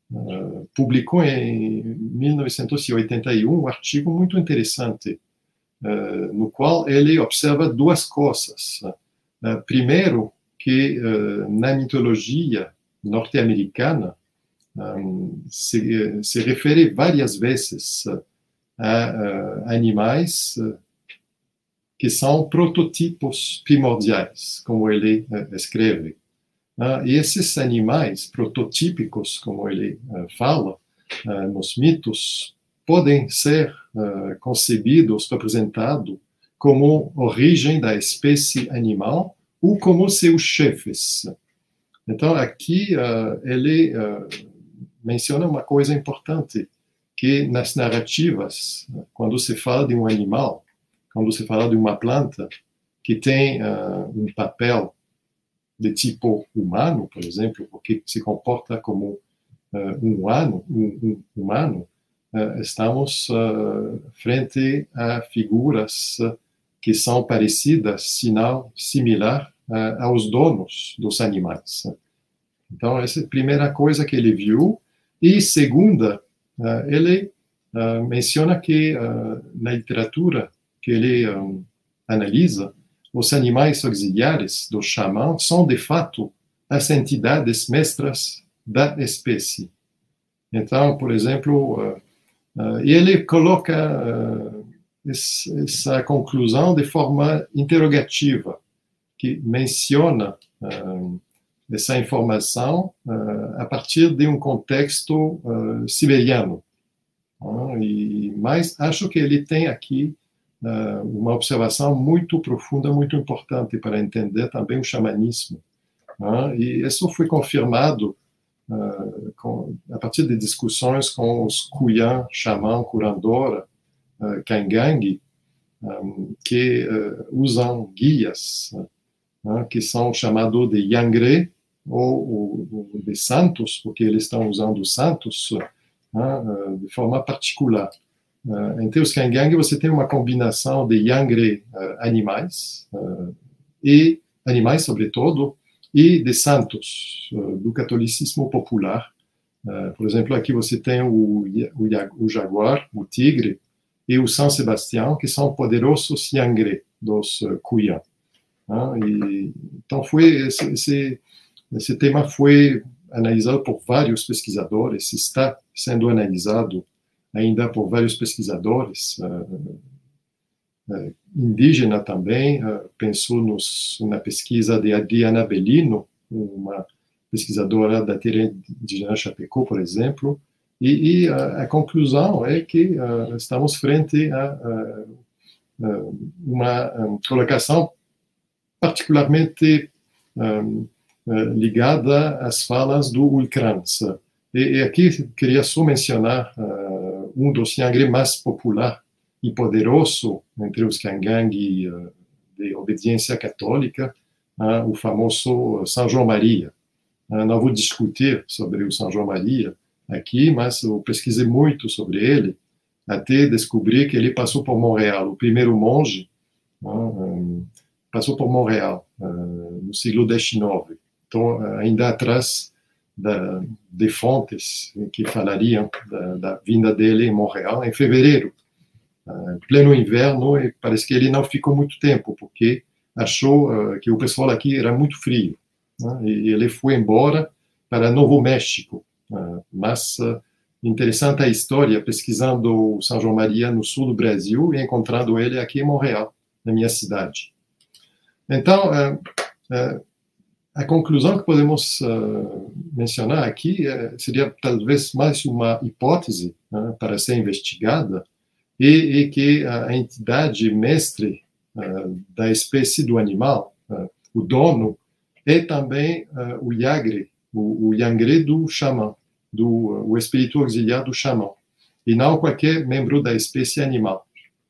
C: publicou em 1981 um artigo muito interessante no qual ele observa duas coisas. Primeiro, que na mitologia norte-americana se refere várias vezes a animais que são prototipos primordiais, como ele escreve. E esses animais prototípicos, como ele fala, nos mitos, podem ser concebidos, representados como origem da espécie animal ou como seus chefes. Então, aqui ele menciona uma coisa importante, que nas narrativas, quando se fala de um animal, quando se fala de uma planta que tem um papel de tipo humano, por exemplo, porque se comporta como humano, estamos frente a figuras que são parecidas, se não similar, aos donos dos animais. Então, essa é a primeira coisa que ele viu. E segunda, ele menciona que na literatura que ele analisa, os animais auxiliares do xamã são, de fato, as entidades mestras da espécie. Então, por exemplo, ele coloca essa conclusão de forma interrogativa, que menciona essa informação a partir de um contexto siberiano. Mas acho que ele tem aqui uma observação muito profunda, muito importante para entender também o xamanismo. E isso foi confirmado a partir de discussões com os Kuyan, xamã, curandora, Kangang, que usam guias, que são chamados de Yangre ou de santos, porque eles estão usando santos de forma particular. Entre os Kangang, você tem uma combinação de Yangre animais, e animais, sobretudo, e de santos do catolicismo popular. Por exemplo, aqui você tem o jaguar, o tigre, e o São Sebastião, que são poderosos Yangre dos Kuyan. Então, esse tema foi analisado por vários pesquisadores, está sendo analisado ainda por vários pesquisadores, indígena também. Pensou na pesquisa de Adriana Bellino, uma pesquisadora da terra indígena Chapecó, por exemplo, e a conclusão é que estamos frente a uma colocação particularmente ligada às falas do Ulkrans. E aqui queria só mencionar um dos Yangre mais popular e poderoso entre os Kangang de obediência católica, o famoso São João Maria. Não vou discutir sobre o São João Maria aqui, mas eu pesquisei muito sobre ele, até descobrir que ele passou por Montreal. O primeiro monge passou por Montreal, no século XIX. Então, ainda atrás de fontes que falariam da vinda dele em Montreal, em fevereiro, pleno inverno, e parece que ele não ficou muito tempo, porque achou que o pessoal aqui era muito frio, e ele foi embora para Novo México. Mas interessante a história, pesquisando o São João Maria no sul do Brasil e encontrando ele aqui em Montreal, na minha cidade. Então, a conclusão que podemos mencionar aqui seria talvez mais uma hipótese para ser investigada, e que a entidade mestre da espécie do animal, o dono, é também o Yagre, o Yangre do xamã, o espírito auxiliar do xamã, e não qualquer membro da espécie animal.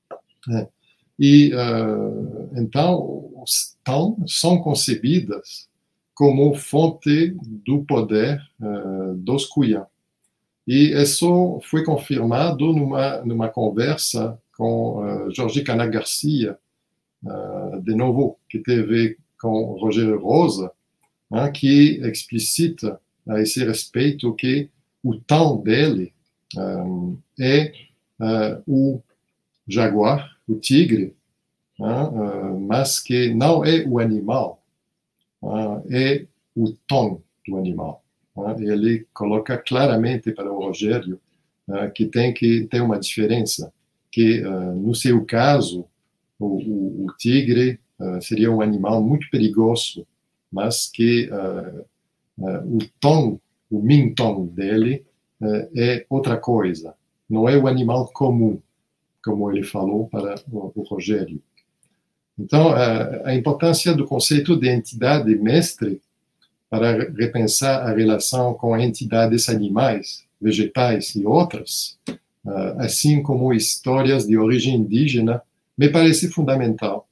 C: E, então, os tão são concebidas como fonte do poder dos Kuyan. E isso foi confirmado numa conversa com Jorge Cana Garcia, de novo, que teve com Rogério Rosa, que explicita a esse respeito que o tão dele é o jaguar, o tigre, mas que não é o animal, é o tom do animal. Ele coloca claramente para o Rogério que tem que ter uma diferença, que no seu caso o tigre seria um animal muito perigoso, mas que o tom, o min-tom dele é outra coisa. Não é o animal comum, como ele falou para o Rogério. Então, a importância do conceito de entidade mestre para repensar a relação com entidades animais, vegetais e outras, assim como histórias de origem indígena, me parece fundamental.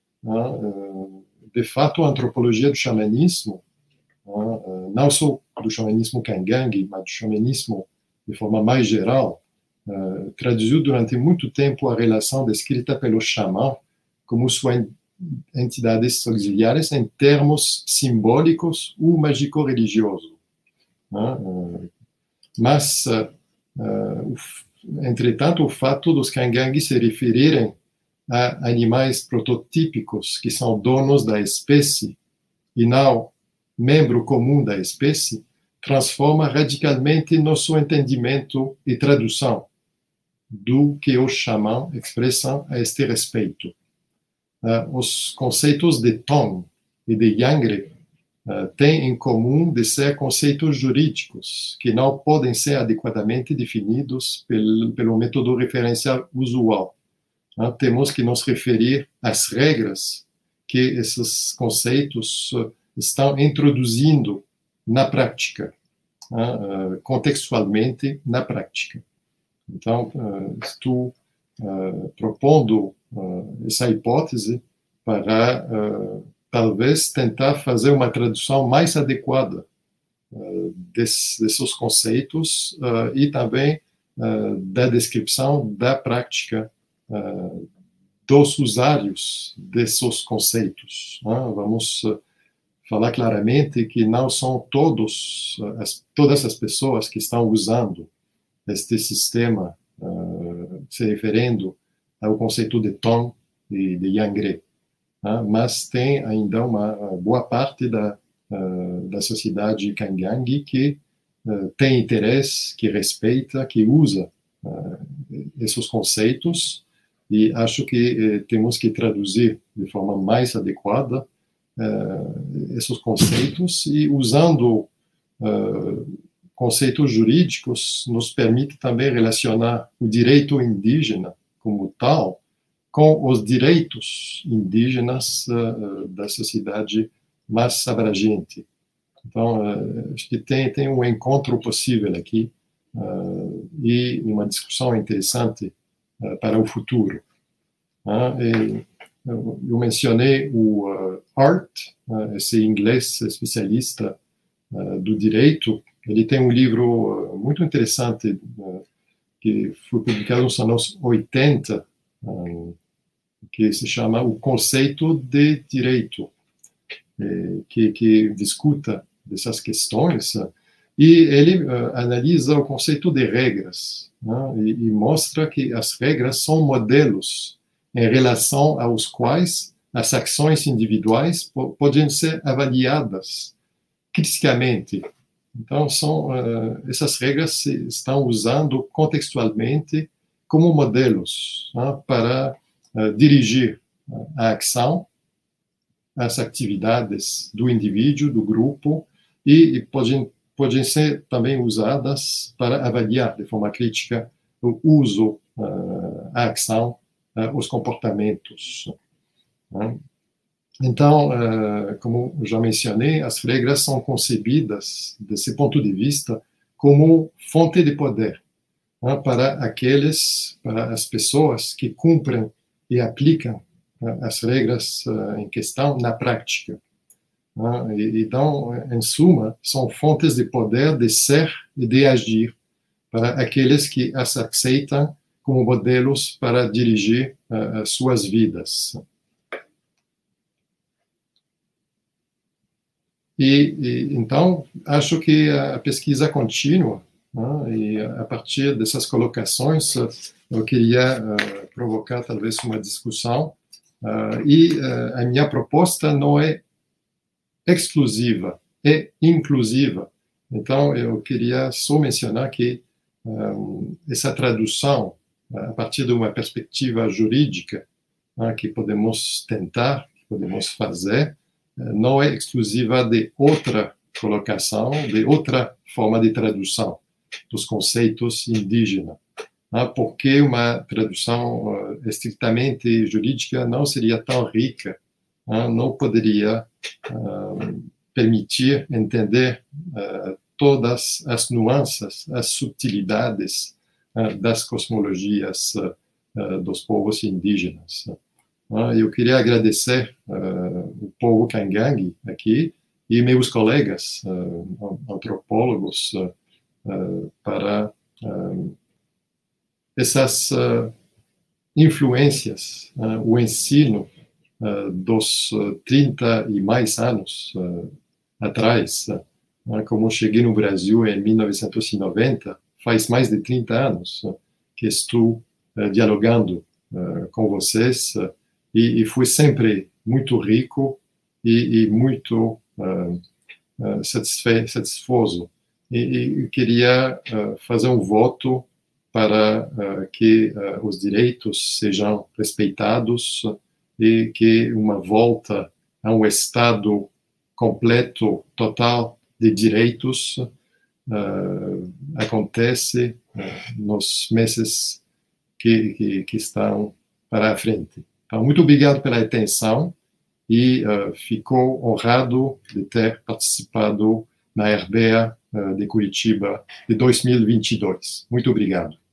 C: De fato, a antropologia do xamanismo, não só do xamanismo cangangue, mas do xamanismo de forma mais geral, traduziu durante muito tempo a relação descrita pelo xamã como sua entidades auxiliares em termos simbólicos ou mágico-religiosos. Mas, entretanto, o fato dos cangangues se referirem a animais prototípicos que são donos da espécie e não membro comum da espécie, transforma radicalmente nosso entendimento e tradução do que os xamãs expressam a este respeito. Os conceitos de Tong e de Yangre têm em comum de ser conceitos jurídicos que não podem ser adequadamente definidos pelo método referencial usual. Temos que nos referir às regras que esses conceitos estão introduzindo na prática, contextualmente na prática. Então, estou propondo essa hipótese para talvez tentar fazer uma tradução mais adequada desses conceitos e também da descrição da prática dos usuários desses conceitos. Vamos falar claramente que não são todas as pessoas que estão usando este sistema se referindo ao conceito de Tong e de Yangre, mas tem ainda uma boa parte da sociedade cangangue que tem interesse, que respeita, que usa esses conceitos, e acho que temos que traduzir de forma mais adequada esses conceitos, e usando conceitos jurídicos nos permite também relacionar o direito indígena como tal com os direitos indígenas da sociedade mais abrangente. Então, acho que tem um encontro possível aqui e uma discussão interessante para o futuro. Eu mencionei o Art, esse inglês especialista do direito. Ele tem um livro muito interessante que foi publicado nos anos 80, que se chama O Conceito de Direito, que discuta dessas questões, e ele analisa o conceito de regras, e mostra que as regras são modelos em relação aos quais as ações individuais podem ser avaliadas criticamente. Então, essas regras se estão usando contextualmente como modelos para dirigir a ação, as atividades do indivíduo, do grupo, e podem ser também usadas para avaliar de forma crítica o uso, a ação, os comportamentos. Então, como já mencionei, as regras são concebidas, desse ponto de vista, como fonte de poder para as pessoas que cumprem e aplicam as regras em questão na prática. Então, em suma, são fontes de poder de ser e de agir para aqueles que as aceitam como modelos para dirigir as suas vidas. Então, acho que a pesquisa contínua, e a partir dessas colocações, eu queria provocar talvez uma discussão, e a minha proposta não é exclusiva, é inclusiva. Então, eu queria só mencionar que essa tradução, a partir de uma perspectiva jurídica, que podemos tentar, que podemos fazer, não é exclusiva de outra colocação, de outra forma de tradução dos conceitos indígenas, porque uma tradução estritamente jurídica não seria tão rica, não poderia permitir entender todas as nuances, as subtilidades das cosmologias dos povos indígenas. Eu queria agradecer o povo Cangangue aqui e meus colegas antropólogos para essas influências, o ensino dos 30 e mais anos atrás, como cheguei no Brasil em 1990, faz mais de 30 anos que estou dialogando com vocês, e foi sempre muito rico e muito satisfeito. E queria fazer um voto para que os direitos sejam respeitados e que uma volta a um estado completo, total de direitos acontece nos meses que estão para a frente. Então, muito obrigado pela atenção e ficou honrado de ter participado na RBA de Curitiba de 2022. Muito obrigado.